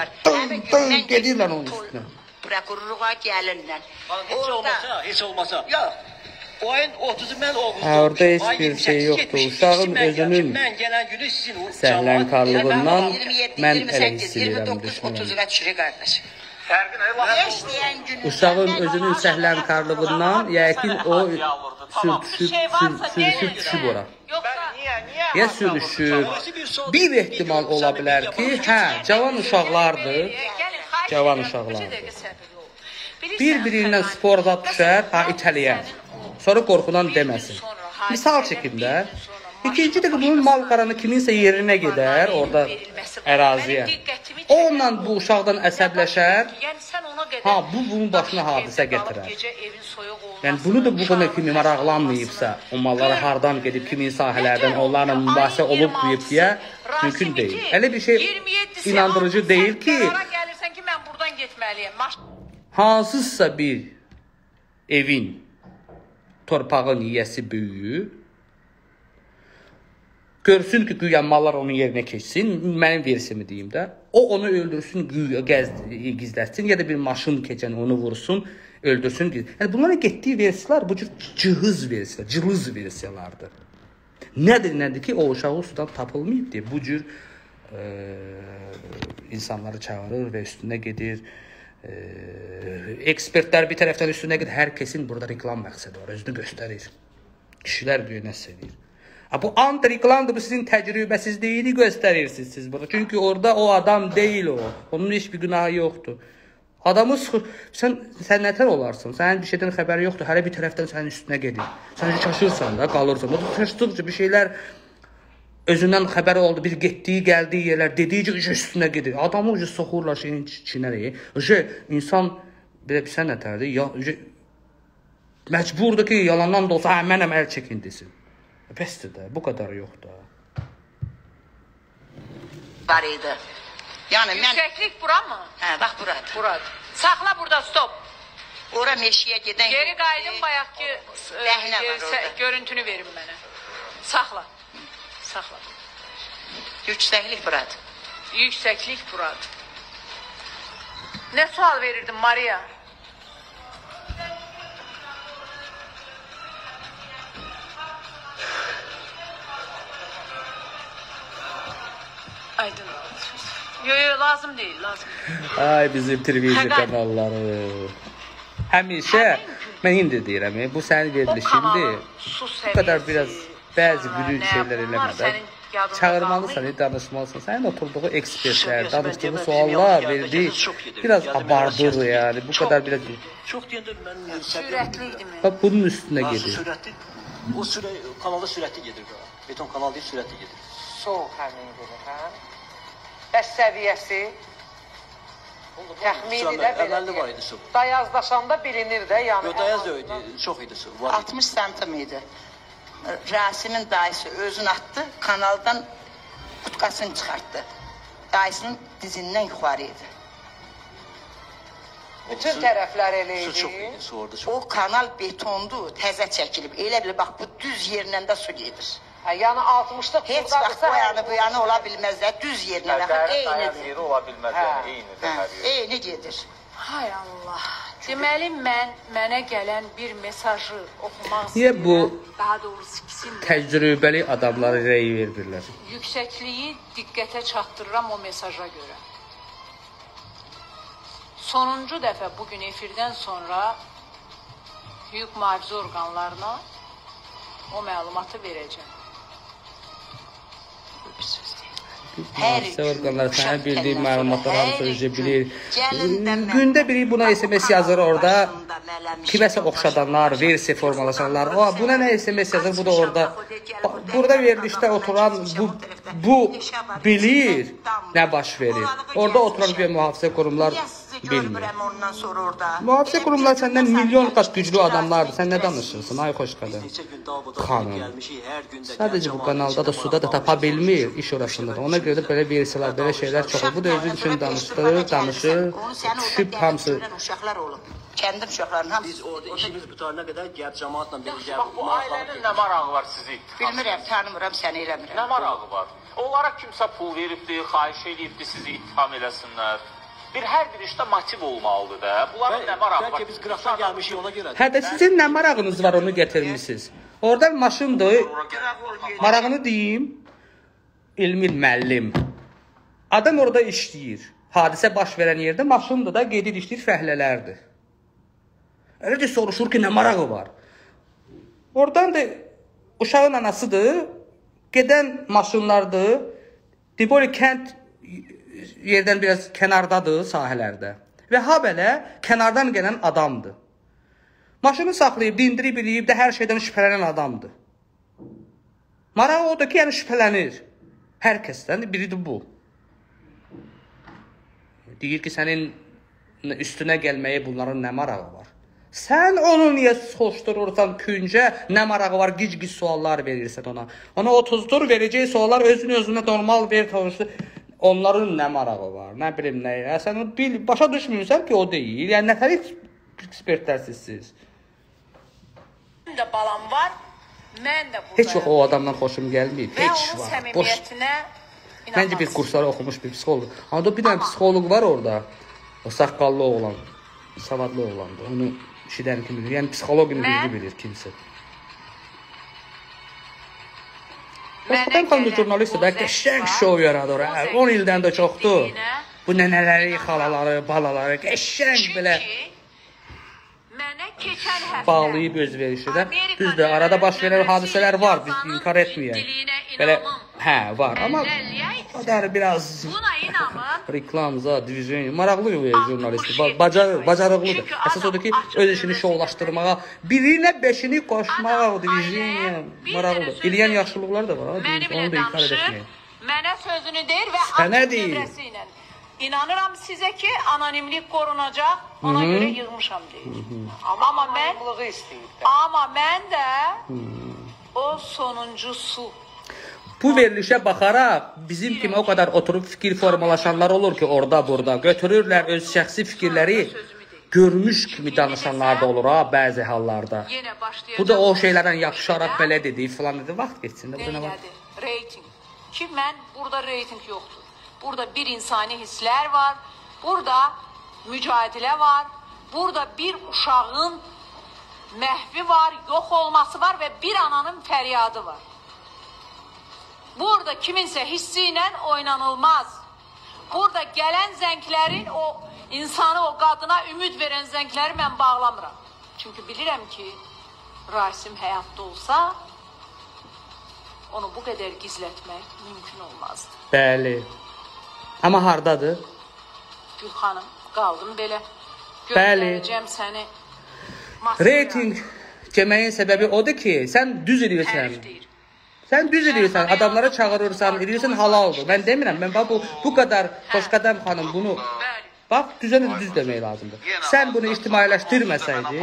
S4: gedirlər onun üstünə.
S8: Prokurorluğa gəlirlər.
S5: Heç olmasa, heç olmasa. Yox. O ayın otuzu mən oğuzum.
S4: Hə, orada heç bir şey yoxdur. Uşağın özünün
S5: mən gələn günü sizin o
S4: səhlənkarlığından mən elə hiss edirəm,
S8: iyirmi doqquz
S4: düşünürəm.
S8: otuzuna düşürük qardaş.
S7: Fərqi nə? Laf
S8: İşləyən gün.
S4: Uşağın özünün səhlənkarlığından yəqin o sürtüşüb, sürüşüb düşüb ora.
S7: niyə, niyə?
S4: Ya sürüşüb. Bir ehtimal ola bilər ki, hə, cavan uşaqlardır. Cavan uşaqlar. Bir-birindən sporda düşər, ha, itəliyər. Sonra qorxudan deməsin. Misal çəkin də. İkinci də bunun mal qaranı kiminsə yerinə gedər, orada əraziyə. Onunla bu uşaqdan əsəbləşər. Ha, bu bunun başına hadisə gətirər. Yəni bunu da bu qədər kimi maraqlanmayıbsa, o mallara hardan gedib, kimin sahələrdən onlarla mübahisə olub deyib deyə mümkün deyil. Elə bir şey inandırıcı deyil ki,
S1: gəlirsən ki, mən buradan getməliyəm.
S4: hansısa bir evin torpağın yiyəsi böyüyü görsün ki, güya mallar onun yerinə keçsin, mənim versiyamı deyim də, o onu öldürsün, güya gizlətsin, ya da bir maşın keçən onu vursun, öldürsün. Yəni bunların getdiyi versiyalar bu cür cihız versiyalar, cılız versiyalardır. Nədir, nədir ki, o uşağı sudan tapılmayıb deyə bu cür e, insanları çağırır və üstünə gedir. E, ekspertlər bir tərəfdən üstünə gedir. Hər kəsin burada reklam məqsədi var, özünü göstərir. Kişilər güya nəsə edir. Bu anti-reklamdır, bu sizin təcrübəsizliyini göstərirsiniz siz burada. Çünki orada o adam deyil o. Onun heç bir günahı yoxdur. Adamı sıxır. Sən, sən nətər olarsın? Sənin bir şeydən xəbəri yoxdur. Hələ bir tərəfdən sənin üstünə gedir. Sən şaşırsan da, qalırsan. O da şaşırdıqca bir şeylər özündən xəbəri oldu. Bir getdiyi, gəldiyi yerlər, dediyicə üstünə gedir. Adamı ucu soxurlar şeyin içinə. Ucu insan belə bir sən nətərdir? Ya, məcburdur ki, yalandan da olsa, hə, mənəm əl çəkin desin. Bəsdir də, bu qədər yox da.
S8: var idi. Yəni mən
S1: Yüksəklik bura mı?
S8: hə bax buradır.
S1: Buradır. Saxla burada, stop.
S8: Ora meşəyə gedən
S1: Geri qayıdın bayaqki
S8: Dəhnə var orada.
S1: görüntünü verin mənə. Saxla. Saxla.
S8: yüksəklik buradır.
S1: Yüksəklik buradır. Nə sual verirdin Maria? Aydın. Yo yo lazım değil, lazım değil.
S4: Ay bizim televiziya
S1: Həqiqət.
S4: kanalları. Həmişə mən indi deyirəm, bu sənin verilişindir.
S1: Su
S4: Bu kadar
S1: səviyyəsi,
S4: biraz bəzi
S1: sonra
S4: gülünç
S1: nə,
S4: şeylər
S1: bunlar
S4: eləmədən
S1: sənin yadında
S4: çağırmalısan,
S1: qalmayıb.
S4: danışmalısan. Sənin oturduğu ekspertlər,
S5: Şöyle,
S4: danışdığı
S5: ben
S4: suallar
S5: geldim,
S4: verdiği
S5: geldim, çok yedim.
S4: biraz
S5: Geldim,
S4: abardır
S5: biraz
S4: yani. Bu
S5: çok-
S4: kadar biraz
S5: Çox deyəndə mən
S1: Sürətliydi mi?
S4: bak bunun üstüne
S5: Nasıl
S4: gedir.
S5: sürətli? O sürə kanalda sürətli gedir. Beton kanal deyil, sürətli gedir.
S2: Soğuk həmin günü, hə? Bəs səviyyəsi təxmini də belə.
S5: Əməlli var idi su.
S2: Dayazdaşanda bilinir də, yəni.
S5: Yo, dayaz da öyle, çox idi su. Var idi.
S8: altmış santim idi. Rasimin dayısı özünü atdı, kanaldan qutkasını çıxartdı. Dayısının dizindən yuxarı idi.
S2: Bütün tərəflər elə
S5: Su
S2: idi.
S5: çox idi, su orada çox.
S8: O kanal betondu, təzə çəkilib. Elə bil bax bu düz yerlə də su gedir.
S2: Hə, yəni altmışlıq
S8: Heç vaxt o yana bu yana ola bilməzlər. Düz yerinə baxın, eynidir.
S7: yeri ola bilməz
S2: Hə.
S7: yəni eynidir
S8: Hə,
S7: hər yer.
S8: eyni gedir.
S1: Hay Allah. Deməli mən mənə gələn bir mesajı oxumaq
S4: Niyə
S1: istəyirəm.
S4: bu
S1: Daha doğrusu ikisini.
S4: Təcrübəli adamlara rəy verirlər.
S1: Yüksəkliyi diqqətə çatdırıram o mesaja görə. Sonuncu dəfə bugün efirdən sonra hüquq mühafizə orqanlarına o məlumatı verəcəm.
S4: Mühafizə orqanları sənə bildiyi məlumatlar hamısı özü bilir.
S8: Gəlindən mən-
S4: Gündə biri buna S M S yazır orada.
S8: Başında mələmişdim,
S4: Kiməsə oxşadanlar, versi formalaşanlar. O buna nə S M S yazır, bu da orada. Ba- Burada verilişdə oturan bu bu bilir nə baş verir. Orada oturan bir mühafizə qurumlar
S8: Niyə sizi
S4: bilmir.
S8: görmürəm ondan sonra orada?
S4: Mühafizə qurumları səndən milyon qat güclü adamlardır. Sən nə danışırsan? Ay xoş qadın.
S5: Neçə gün davada
S4: Xanım.
S5: gəlmişik, hər gündə
S4: Sadəcə bu kanalda da suda da tapa bilmir iş orasında da. Ona görə də belə versiyalar, belə şeylər çox. Bu da özü üçün danışdırır, danışır.
S8: Onu səni
S4: Düşüb
S8: orada
S4: hamısı
S8: görən uşaqlar olub. Kəndin uşaqlarının hamısı.
S5: Biz orada işimiz qutarana qədər gəl cəmaatla birgə
S7: Bax bu ailənin nə marağı var sizi?
S8: Bilmirəm, tanımıram, səni eləmirəm.
S7: Nə marağı var? Onlara kimsə pul veribdi, xahiş eləyibdi sizi ittiham eləsinlər. Bir hər bir işdə motiv olmalıdır da. Bunların nə marağı var?
S5: Bəlkə biz qıraqdan gəlmişik ona görə.
S4: Hə də sizin nə marağınız var onu gətirmisiniz. Oradan maşındır. Marağını deyim. İlmil müəllim. Adam orada işləyir. Hadisə baş verən yerdə maşındır da gedir işləyir fəhlələrdir. Elə də soruşur ki, nə marağı var? Oradan da uşağın anasıdır. Gedən maşınlardır. Diboli kənd yerdən biraz kənardadır sahələrdə. Və ha belə kənardan gələn adamdır. Maşını saxlayıb, dindirib, eləyib də hər şeydən şübhələnən adamdır. Marağı odur ki, yəni şübhələnir. Hər kəsdən biridir bu. Deyir ki, sənin üstünə gəlməyə bunların nə marağı var? Sən onu niyə soxuşdurursan küncə, nə marağı var, gic-gic suallar verirsən ona. Ona otuzdur verəcək suallar özünü özünə normal ver, tanışdır. Onların nə marağı var, nə bilim nə ya. Sən bil, başa düşmürsən ki, o deyil. Yəni, nətəri ekspertlərsiniz siz?
S1: Mənim də balam var, mən də buradayım.
S4: Heç vaxt o adamdan xoşum gəlməyib.
S1: Və
S4: Heç
S1: onun
S4: vaxt. Boş.
S1: səmimiyyətinə inanmazsın.
S4: Məncə bir kursları oxumuş bir psixoloq. Amma da bir dənə psixoloq var orada. O saqqallı oğlan, savadlı oğlandır. Onu şidən kim bilir? Yəni psixoloqun birini bilir kimsə. Başqadan xanım jurnalistdir, bəlkə qəşəng şov yaradır. on ildən də çoxdur. Bu nənələri, xalaları, balaları qəşəng belə
S1: mənə keçən həftə
S4: bağlayıb öz verişində. Düzdür, arada baş verən hadisələr var, biz inkar etməyək. Belə, hə, var, amma o da biraz
S1: buna inanın.
S4: reklamza, divizyon, maraqlı jurnalistdir, bacarır, bacarıqlıdır. Əsas odur ki, öz işini şovlaşdırmağa, birinə beşini qoşmağa, divizyon maraqlıdır. Eləyən yaxşılıqlar da var, onu da inkar etməyək.
S1: Mənə sözünü deyir və
S4: Sənə
S1: açıq
S4: deyir.
S1: nömrəsi ilə. İnanıram sizə ki, anonimlik qorunacaq, ona görə yığmışam deyir. Amma mən,
S2: Anonimliği istəyir də.
S1: amma mən də o sonuncu su.
S4: Bu verilişə baxaraq bizim kimi o kadar oturup fikir formalaşanlar olur ki orada burada götürürlər öz şəxsi fikirləri görmüş kimi danışanlar da olur ha bəzi hallarda. Bu da o şeylərdən yapışaraq belə dedi falan dedi. Vaxt geçsin.
S1: Nədir? Reyting. Ki mən burada reyting yoxdur. Burada bir insani hisslər var. Burada mücadilə var. Burada bir uşağın məhvi var, yox olması var və bir ananın fəryadı var. Burada kiminsə hissi ilə oynanılmaz. Burada gələn zənglərin o insanı, o qadına ümid verən zəngləri mən bağlamıram. Çünki bilirəm ki, Rasim həyatda olsa, onu bu qədər gizlətmək mümkün olmazdı.
S4: Bəli. Amma hardadır?
S1: Gülxanım, qaldım belə.
S4: Bəli.
S1: Göndərəcəm səni.
S4: Rating deməyin səbəbi odur ki, sən düz edirsən. Sən düz edirsən, adamlara çağırırsan, edirsən halaldır. Mən demirəm, mən bax bu bu qədər Xoşqədəm xanım bunu bax düzən düz demək lazımdır. Sən bunu ictimailəşdirməsəydin,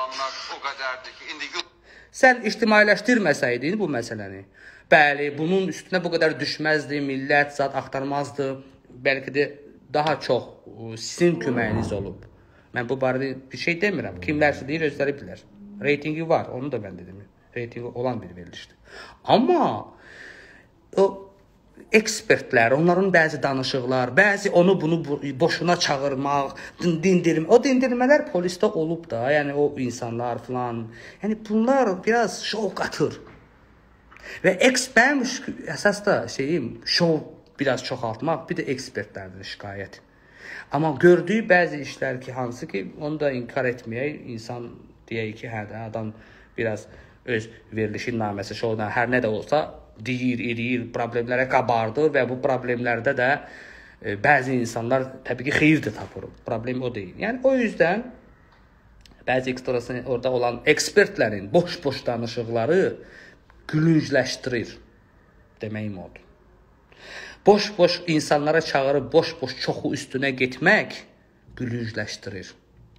S4: sən ictimailəşdirməsəydin bu məsələni, bəli, bunun üstünə bu qədər düşməzdi, millət zat axtarmazdı. Bəlkə də daha çox sizin köməyiniz olub. Mən bu barədə bir şey demirəm. Kimlərsə deyir, özləri bilər. Reytingi var, onu da mən dedim. Reytingi olan bir verilişdir. Amma o ekspertlər, onların bəzi danışıqlar, bəzi onu bunu boşuna çağırmaq, dindirmək, o dindirmələr polisdə olub da, yəni o insanlar filan. Yəni bunlar biraz şov qatır. Və ekspertəm əsas da şeyim, şov biraz çoxaltmaq, bir də ekspertlərdir şikayət. Amma gördüyü bəzi işlər ki, hansı ki, onu da inkar etməyək, insan deyək ki, hə də adam biraz öz verilişin naməsi şovdan hər nə də olsa deyir, eləyir, problemlərə qabardır və bu problemlərdə də e, bəzi insanlar təbii ki, xeyir də tapır. Problem o deyil. Yəni o yüzdən bəzi ekstrasının orada olan ekspertlərin boş-boş danışıqları gülüncləşdirir deməyim odur. Boş-boş insanlara çağırıb boş-boş çoxu üstünə getmək gülüncləşdirir.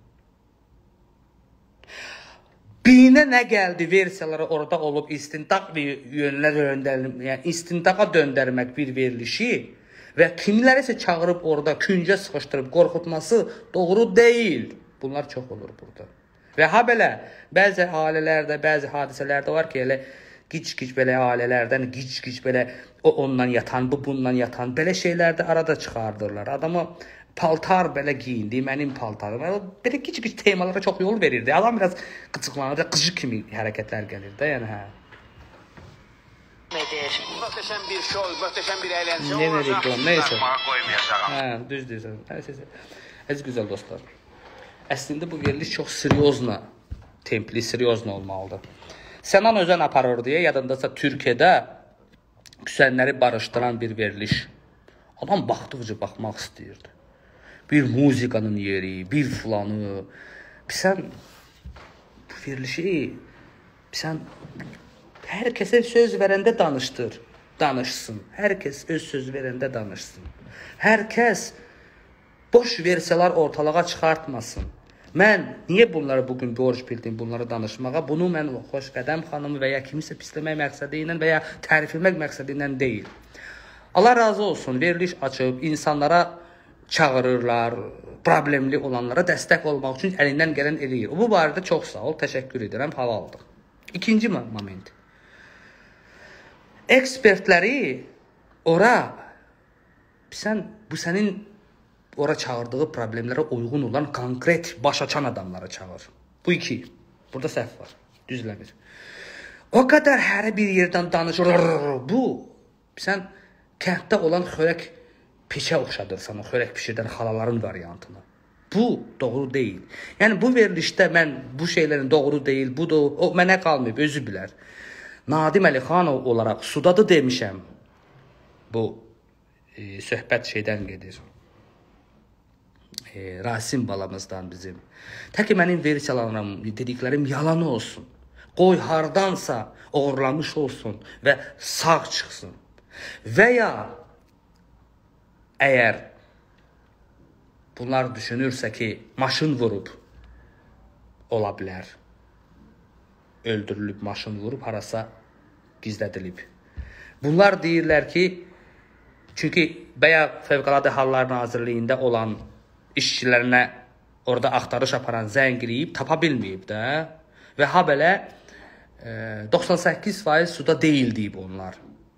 S4: Birinə nə gəldi versiyaları orada olub istintaq bir yönünə döndərmək, yəni istintaqa döndərmək bir verilişi və kimlərisə çağırıb orada küncə sıxışdırıb qorxutması doğru deyil. Bunlar çox olur burada. Və ha belə bəzi ailələrdə, bəzi hadisələrdə var ki, elə gic-gic belə ailələrdən gic-gic belə o ondan yatan, bu bundan yatan belə şeylərdə arada çıxardırlar. Adama paltar belə giyindi, mənim paltarım. Belə gic-gic temalara çox yol verirdi. Adam biraz qıcıqlanır, qıcıq kimi hərəkətlər gəlir də, yəni hə.
S9: Möhtəşəm bir şov, möhtəşəm bir əyləncə
S4: Ne
S9: olacaq.
S4: dedik lan, neyse.
S9: Qoymayacağam.
S4: Hə, düz deyirsən. Əziz gözəl dostlar. Əslində bu veriliş çox seriozna, templi, seriozna olmalıdır. Sənan Özən aparır deyə yadındasa Türkiyədə küsənləri barışdıran bir veriliş. Adam baxdıqca baxmaq istəyirdi. Bir muzikanın yeri, bir filanı. Sən bu verilişi sən hər kəsə söz verəndə danışdır, danışsın. Hər kəs öz söz verəndə danışsın. Hər kəs boş versiyalar ortalığa çıxartmasın. Mən niyə bunları bugün borc bildim, bunları danışmağa? Bunu mən Xoşqədəm xanımı və ya kimisə pisləmək məqsədi ilə və ya tərif etmək məqsədi ilə deyil. Allah razı olsun, veriliş açıb, insanlara çağırırlar, problemli olanlara dəstək olmaq üçün əlindən gələn eləyir. Bu barədə çox sağ ol, təşəkkür edirəm, halaldır. İkinci moment. Ekspertləri ora, sən, bu sənin ora çağırdığı problemlərə uyğun olan konkret baş açan adamlara çağır. Bu iki. Burada səhv var. Düzləmir. O qədər hər bir yerdən danışır. Bu, sən kənddə olan xörək peçə oxşadırsan, o xörək pişirdən xalaların variantını. Bu doğru deyil. Yəni bu verilişdə mən bu şeylərin doğru deyil, bu da o mənə qalmayıb, özü bilər. Nadim Əlixanov olaraq sudadı demişəm. Bu e, söhbət şeydən gedir. E, Rasim balamızdan bizim. Təki mənim versiyalarım, dediklərim yalan olsun. Qoy hardansa oğurlamış olsun və sağ çıxsın. Və ya əgər bunlar düşünürsə ki, maşın vurub ola bilər. Öldürülüb, maşın vurub, harasa gizlədilib. Bunlar deyirlər ki, çünki bəya Fövqəladə Hallar Nazirliyində olan işçilərinə orada axtarış aparan zəngləyib, tapa bilməyib də. Və ha belə e, doxsan səkkiz faiz suda deyil deyib onlar.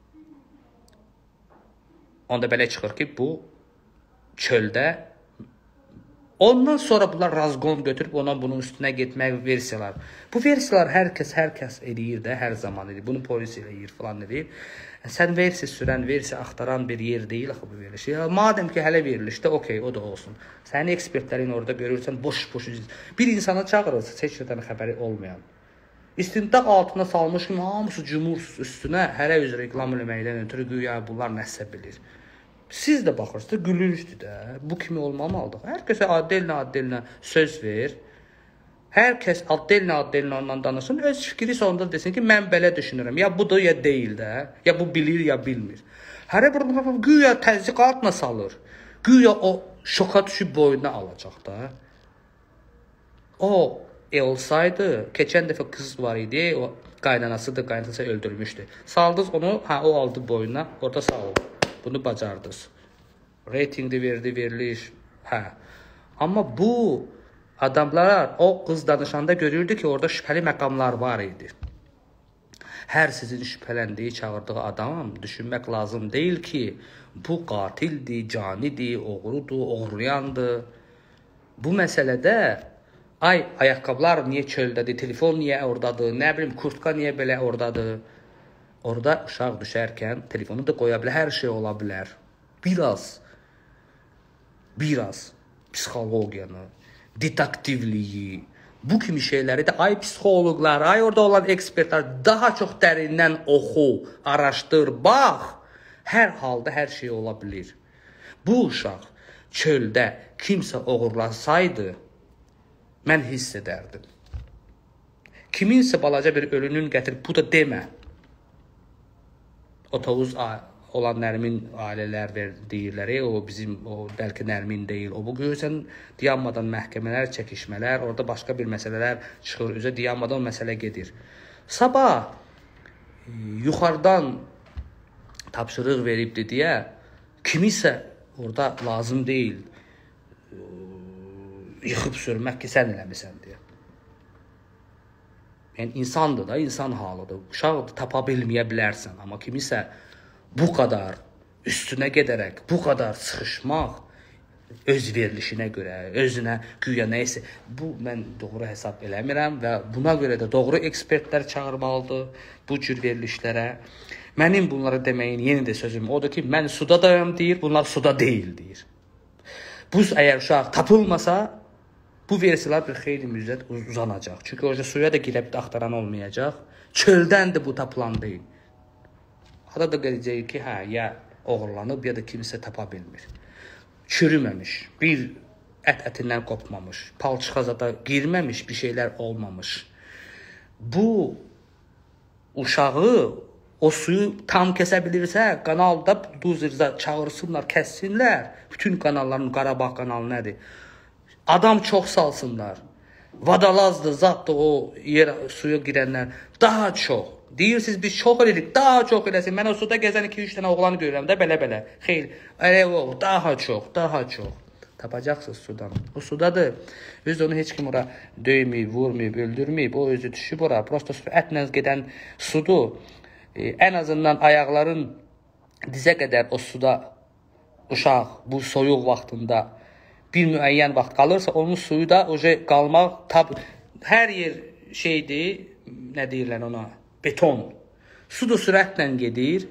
S4: Onda belə çıxır ki, bu çöldə. Ondan sonra bunlar razqon götürüb ona bunun üstünə getmək versiyalar. Bu versiyalar hər kəs, hər kəs eləyir də, hər zaman eləyir. Bunu polis eləyir, falan eləyir. Sən versi sürən, versi axtaran bir yer deyil axı bu veriliş. Ya, madəm ki, hələ verilişdə, okey, o da olsun. Sənin ekspertlərin orada görürsən, boş-boş. Bir insana çağırırsa, heç nədən xəbəri olmayan. İstintaq altına salmış kimi, hamısı cumursuz üstünə, hərə üzr reklam eləməkdən ötürü güya bunlar nəsə bilir. Siz də baxırsınız, gülüncdür də. Bu kimi olmamalıdır. Hər kəsə addelinə addelinə söz ver. Hər kəs addelinə addelinə ondan danışsın. Öz fikri sonunda desin ki, mən belə düşünürəm. Ya budur, ya deyil də. Ya bu bilir, ya bilmir. Hərə bir güya təzyiqatla salır. Güya o şoka düşüb boynuna alacaq da. O e olsaydı, keçən dəfə qız var idi, o qaynanasıdır, qaynanası öldürmüşdü. Saldınız onu, hə o aldı boynuna, orada sağ olun. Bunu bacardınız. Reytingdə verdi, veriliş. Hə. Amma bu adamlar o qız danışanda görürdü ki, orada şübhəli məqamlar var idi. Hər sizin şübhələndiyi, çağırdığı adam düşünmək lazım deyil ki, bu qatildir, canidir, oğrudur, oğurlayandır. Bu məsələdə ay, ayaqqabılar niyə çöldədir, telefon niyə oradadır, nə bilim, kurtka niyə belə oradadır. Orada uşaq düşərkən telefonu da qoya bilər, hər şey ola bilər. Biraz, biraz psixologiyanı, detektivliyi, bu kimi şeyləri də ay psixoloqlar, ay orada olan ekspertlər daha çox dərindən oxu, araşdır, bax. Hər halda hər şey ola bilir. Bu uşaq çöldə kimsə oğurlasaydı, mən hiss edərdim. Kiminsə balaca bir ölünün gətirib, bu da demə. Otavuz olan Nərmin ailələr deyirlər, o bizim, o bəlkə Nərmin deyil, o bu görürsən, dayanmadan məhkəmələr, çəkişmələr, orada başqa bir məsələlər çıxır, üzə dayanmadan məsələ gedir. Sabah yuxarıdan tapşırıq veribdi deyə, kimisə orada lazım deyil, yıxıb sürmək ki, sən eləmirsən deyə. Yəni, insandır da, insan halıdır. Uşaq tapa bilməyə bilərsən. Amma kimisə bu qədər üstünə gedərək, bu qədər sıxışmaq öz verilişinə görə, özünə güya neysə, bu mən doğru hesab eləmirəm və buna görə də doğru ekspertlər çağırmalıdır bu cür verilişlərə. Mənim bunlara deməyin yeni də sözüm odur ki, mən sudadayım deyir, bunlar suda deyil deyir. Bu əgər uşaq tapılmasa, bu versiyalar bir xeyli müddət uzanacaq. Çünki orada suya da girib də axtaran olmayacaq. Çöldən də bu tapılan deyil. Ada da gələcək ki, hə, ya oğurlanıb, ya da kimsə tapa bilmir. Çürüməmiş, bir ət ətindən qopmamış, palçığa zada girməmiş, bir şeylər olmamış. Bu uşağı, o suyu tam kəsə bilirsə, kanalda duzirza çağırsınlar, kəssinlər. Bütün kanalların, Qarabağ kanalı nədir? Adam çox salsınlar. Vadalazdır, zaddır o yer suya girənlər. Daha çox. Deyirsiniz, biz çox elədik, daha çox eləsin. Mən o suda gəzən iki üç dənə oğlanı görürəm də, belə-belə. Xeyr, elə o, daha çox, daha çox. Tapacaqsınız sudan. O sudadır. Öz onu heç kim ora döyməyib, vurmayıb, öldürməyib. O özü düşüb ora. Prosta sürətlə gedən sudur. E, ən azından ayaqların dizə qədər o suda uşaq bu soyuq vaxtında bir müəyyən vaxt qalırsa, onun suyu da oje qalmaq tab hər yer şeydir, nə deyirlər ona? Beton. Su da sürətlə gedir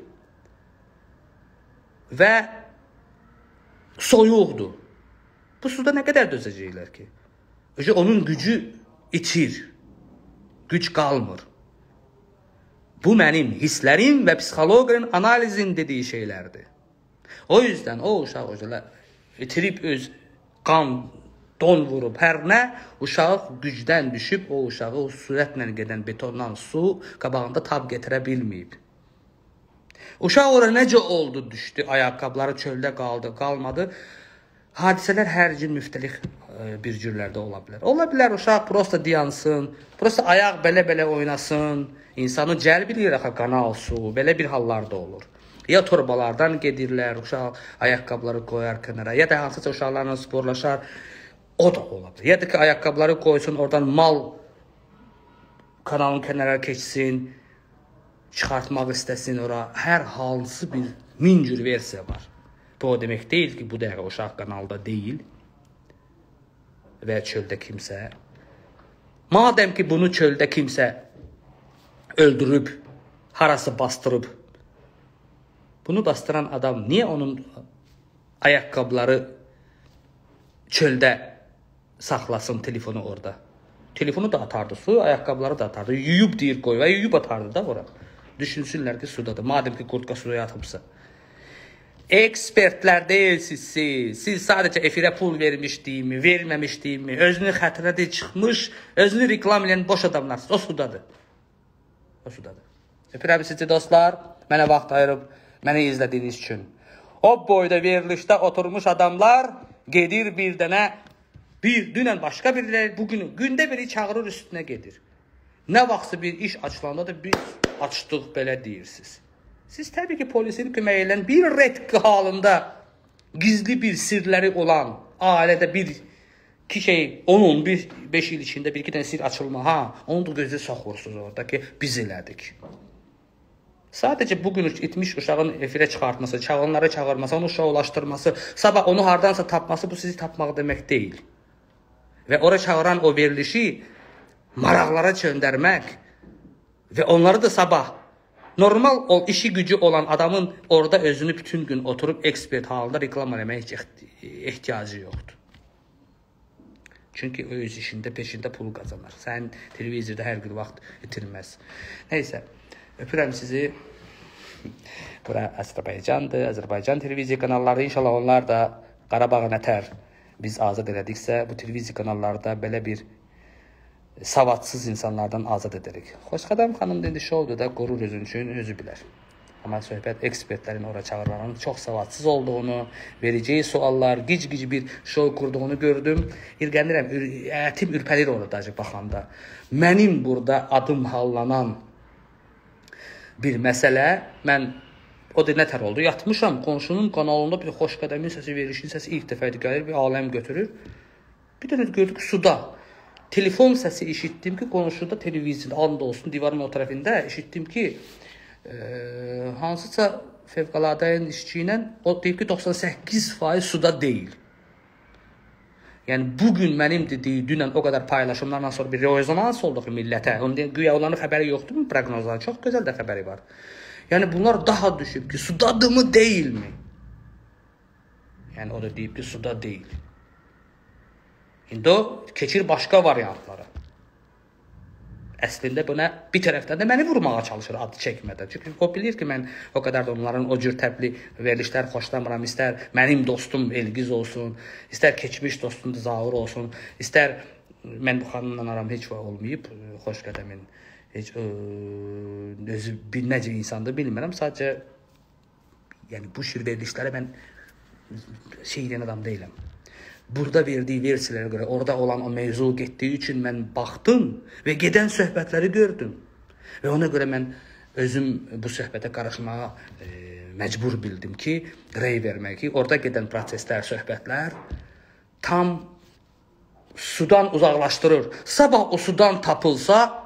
S4: və soyuqdur. Bu suda nə qədər dözəcəklər ki? Oje onun gücü itir. Güc qalmır. Bu mənim hisslərim və psixoloqların analizin dediyi şeylərdir. O yüzden o uşaq ojelər itirib öz qan, don vurub, hər nə, uşaq gücdən düşüb, o uşağı o sürətlə gedən betondan su qabağında tab getirə bilməyib. Uşaq ora necə oldu, düşdü, ayaqqabıları çöldə qaldı, qalmadı. Hadisələr hər gün müxtəlif e, bir cürlərdə ola bilər. Ola bilər uşaq prosta dayansın, prosta ayaq belə-belə oynasın, insanı cəlb edir axı Kanal Su, belə bir hallarda olur. Ya torbalardan gedirlər, uşaq ayaqqabıları qoyar kənara, ya da hansısa uşaqlarla sporlaşar, o da ola bilər. Ya da ki, ayaqqabıları qoysun, oradan mal kanalın kənara keçsin, çıxartmaq istəsin ora. Hər hansı bir min cür versiya var. Bu o demək deyil ki, bu dəqiqə uşaq kanalda deyil və çöldə kimsə. Madəm ki, bunu çöldə kimsə öldürüb, harası bastırıb, bunu bastıran adam niyə onun ayaqqabıları çöldə saxlasın telefonu orada? Telefonu da atardı su, ayaqqabıları da atardı. Yuyub deyir qoy və yuyub atardı da ora. Düşünsünlər ki, sudadır. Madəm ki, qurtka suya atıbsa. Ekspertlər deyilsiniz siz. Siz sadəcə efirə pul vermişdiyimi, verməmişdiyimi, özünü xətrinə de çıxmış, özünü reklam edən boş adamlarsınız. O sudadır. O sudadır. Öpürəm sizi dostlar. Mənə vaxt ayırıb, məni izlədiyiniz üçün. O boyda verilişdə oturmuş adamlar gedir bir dənə, bir, dünən başqa biriləri, bugün, gündə biri çağırır üstünə gedir. Nə vaxtsa bir iş açılanda da biz açdıq belə deyirsiniz. Siz təbii ki, polisin kömək edən bir retqi halında gizli bir sirləri olan ailədə bir iki şey, onun bir beş il içində bir iki dənə sir açılma, ha, onu da gözü soxursunuz orada ki, biz elədik. Sadəcə bugün itmiş uşağın efirə çıxartması, çağınları çağırması, onu uşaqlaşdırması, sabah onu hardansa tapması, bu sizi tapmaq demək deyil. Və ora çağıran o verilişi maraqlara çöndərmək və onları da sabah normal o işi gücü olan adamın orada özünü bütün gün oturub ekspert halında reklam eləmək ehtiyacı yoxdur. Çünki o öz işində, peşində pul qazanır. Sən televizorda hər gün vaxt itirməz. Neysə, öpürəm sizi. Bura Azərbaycandır, Azərbaycan televiziya kanalları. İnşallah onlar da Qarabağı nətər biz azad elədiksə, bu televiziya kanallarda belə bir savadsız insanlardan azad edərik. Xoşqədəm xanım dedi, şovdur da, qorur özün üçün, özü bilər. Amma söhbət ekspertlərin ora çağırılanın çox savadsız olduğunu, vereceği suallar, gic-gic bir şov kurduğunu gördüm. İrgənirəm, ətim ürpəlir orada baxanda. Mənim burada adım hallanan bir məsələ, mən o da nətər oldu? Yatmışam, qonşunun kanalında bir Xoşqədəmin səsi, verişin səsi ilk dəfə idi, gəlir, bir aləm götürür. Bir dənə gördük suda. Telefon səsi eşitdim ki, qonşuda televizyon, anda olsun, divarın o tərəfində eşitdim ki, e, hansısa fevqəladəyin işçi ilə, o deyib ki, doxsan səkkiz faiz suda deyil. Yəni, bugün mənim dediyi, dünən o qədər paylaşımlarla sonra bir rezonans oldu ki, millətə. Onun güya olanın xəbəri yoxdur mu? Proqnozlar çox gözəl də xəbəri var. Yəni, bunlar daha düşüb ki, sudadır mı, deyil mi? Yəni, o da deyib ki, suda deyil. İndi o keçir başqa variantlara. Əslində buna bir tərəfdən də məni vurmağa çalışır adı çəkmədən. Çünki o bilir ki, mən o qədər də onların o cür təbli verilişlər xoşlamıram. İstər mənim dostum Elgiz olsun, istər keçmiş dostum Zaur olsun, istər mən bu xanımla aram heç vaxt olmayıb, Xoşqədəmin heç ə, özü bir necə insandır bilmirəm. Sadəcə yəni bu şir verilişlərə mən şey edən adam deyiləm. Burada verdiyi versiyalara görə, orada olan o mevzu getdiyi üçün mən baxdım və gedən söhbətləri gördüm. Və ona görə mən özüm bu söhbətə qarışmağa e, məcbur bildim ki, rey vermək ki, orada gedən proseslər, söhbətlər tam sudan uzaqlaşdırır. Sabah o sudan tapılsa,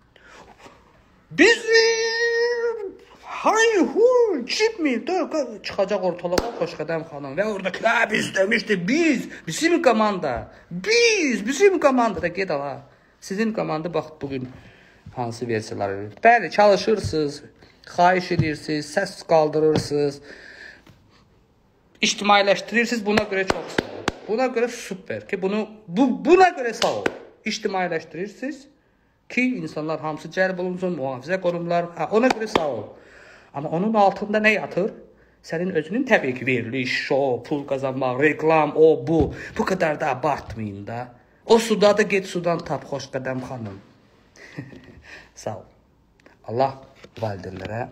S4: bizim hay hu çıkmıyor da çıkacak ortalığa Xoşqədəm xanım ve orada la biz demişti biz bizim komanda biz bizim komanda da ged ala sizin komanda bax bugün hansı versiyalar bəli çalışırsınız xahiş edirsiniz səs qaldırırsınız ictimailəşdirirsiniz buna görə çox sağ ol buna görə süper ki bunu bu buna görə sağ ol ictimailəşdirirsiniz ki insanlar hamısı cəlb olunsun mühafizə qurumlar ha, ona görə sağ ol. Amma onun altında nə yatır? Sənin özünün təbii ki veriliş, şov, pul qazanmaq, reklam, o, bu. Bu qədər də abartmayın da. O suda da get sudan tap Xoşqədəm xanım. Sağ ol. Allah valideynlərə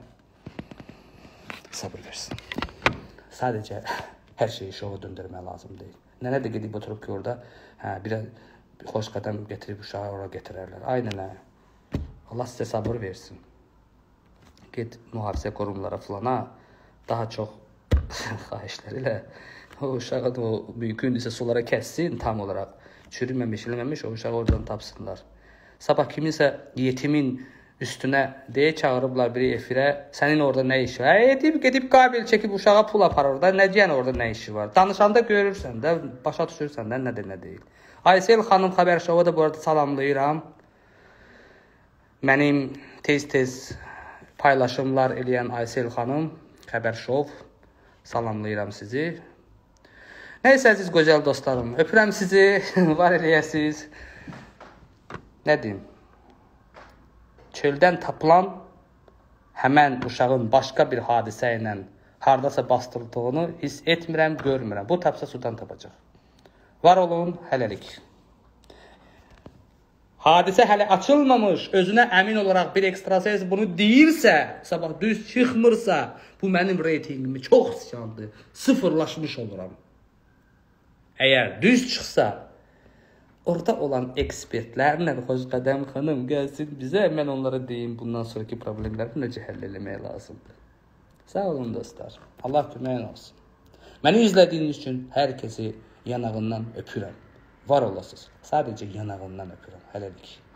S4: sabır versin. Sadəcə hər şeyi şova döndürmək lazım deyil. Nənə də gedib oturub ki, orada hə, bir xoş qədəm gətirib uşağı ora gətirərlər. Ay nənə, Allah sizə sabır versin. Get mühafizə qurumlara filana daha çox xahişlər ilə o uşağı da o mümkündürsə sulara kəssin tam olaraq. Çürüməmiş, eləməmiş o uşağı oradan tapsınlar. Sabah kiminsə yetimin üstünə deyə çağırıblar biri efirə, sənin orada nə işi var? Edib, gedib qabil çəkib uşağa pul aparır da, nə deyən orada nə işi var? Danışanda görürsən də, başa düşürsən də, nədir, nə deyil. Aysel xanım Xəbər Şova da bu arada salamlayıram. Mənim tez-tez paylaşımlar eləyən Aysel xanım, Xəbər Şov, salamlayıram sizi. Nəysə, əziz gözəl dostlarım, öpürəm sizi, var eləyəsiz. Nə deyim? Çöldən tapılan həmən uşağın başqa bir hadisə ilə hardasa bastırıldığını hiss etmirəm, görmürəm. Bu tapsa sudan tapacaq. Var olun, hələlik. Hadisə hələ açılmamış, özünə əmin olaraq bir ekstrasens bunu deyirsə, sabah düz çıxmırsa, bu mənim reytingimi çox sıçandı, sıfırlaşmış oluram. Əgər düz çıxsa, orada olan ekspertlərlə Xoş Qədəm xanım gəlsin bizə, mən onlara deyim, bundan sonraki problemləri necə həll eləmək lazımdır. Sağ olun dostlar, Allah köməyin olsun. Məni izlədiyiniz üçün hər kəsi yanağından öpürəm. Var olasınız, sadəcə yanağından öpürəm. Hələlik.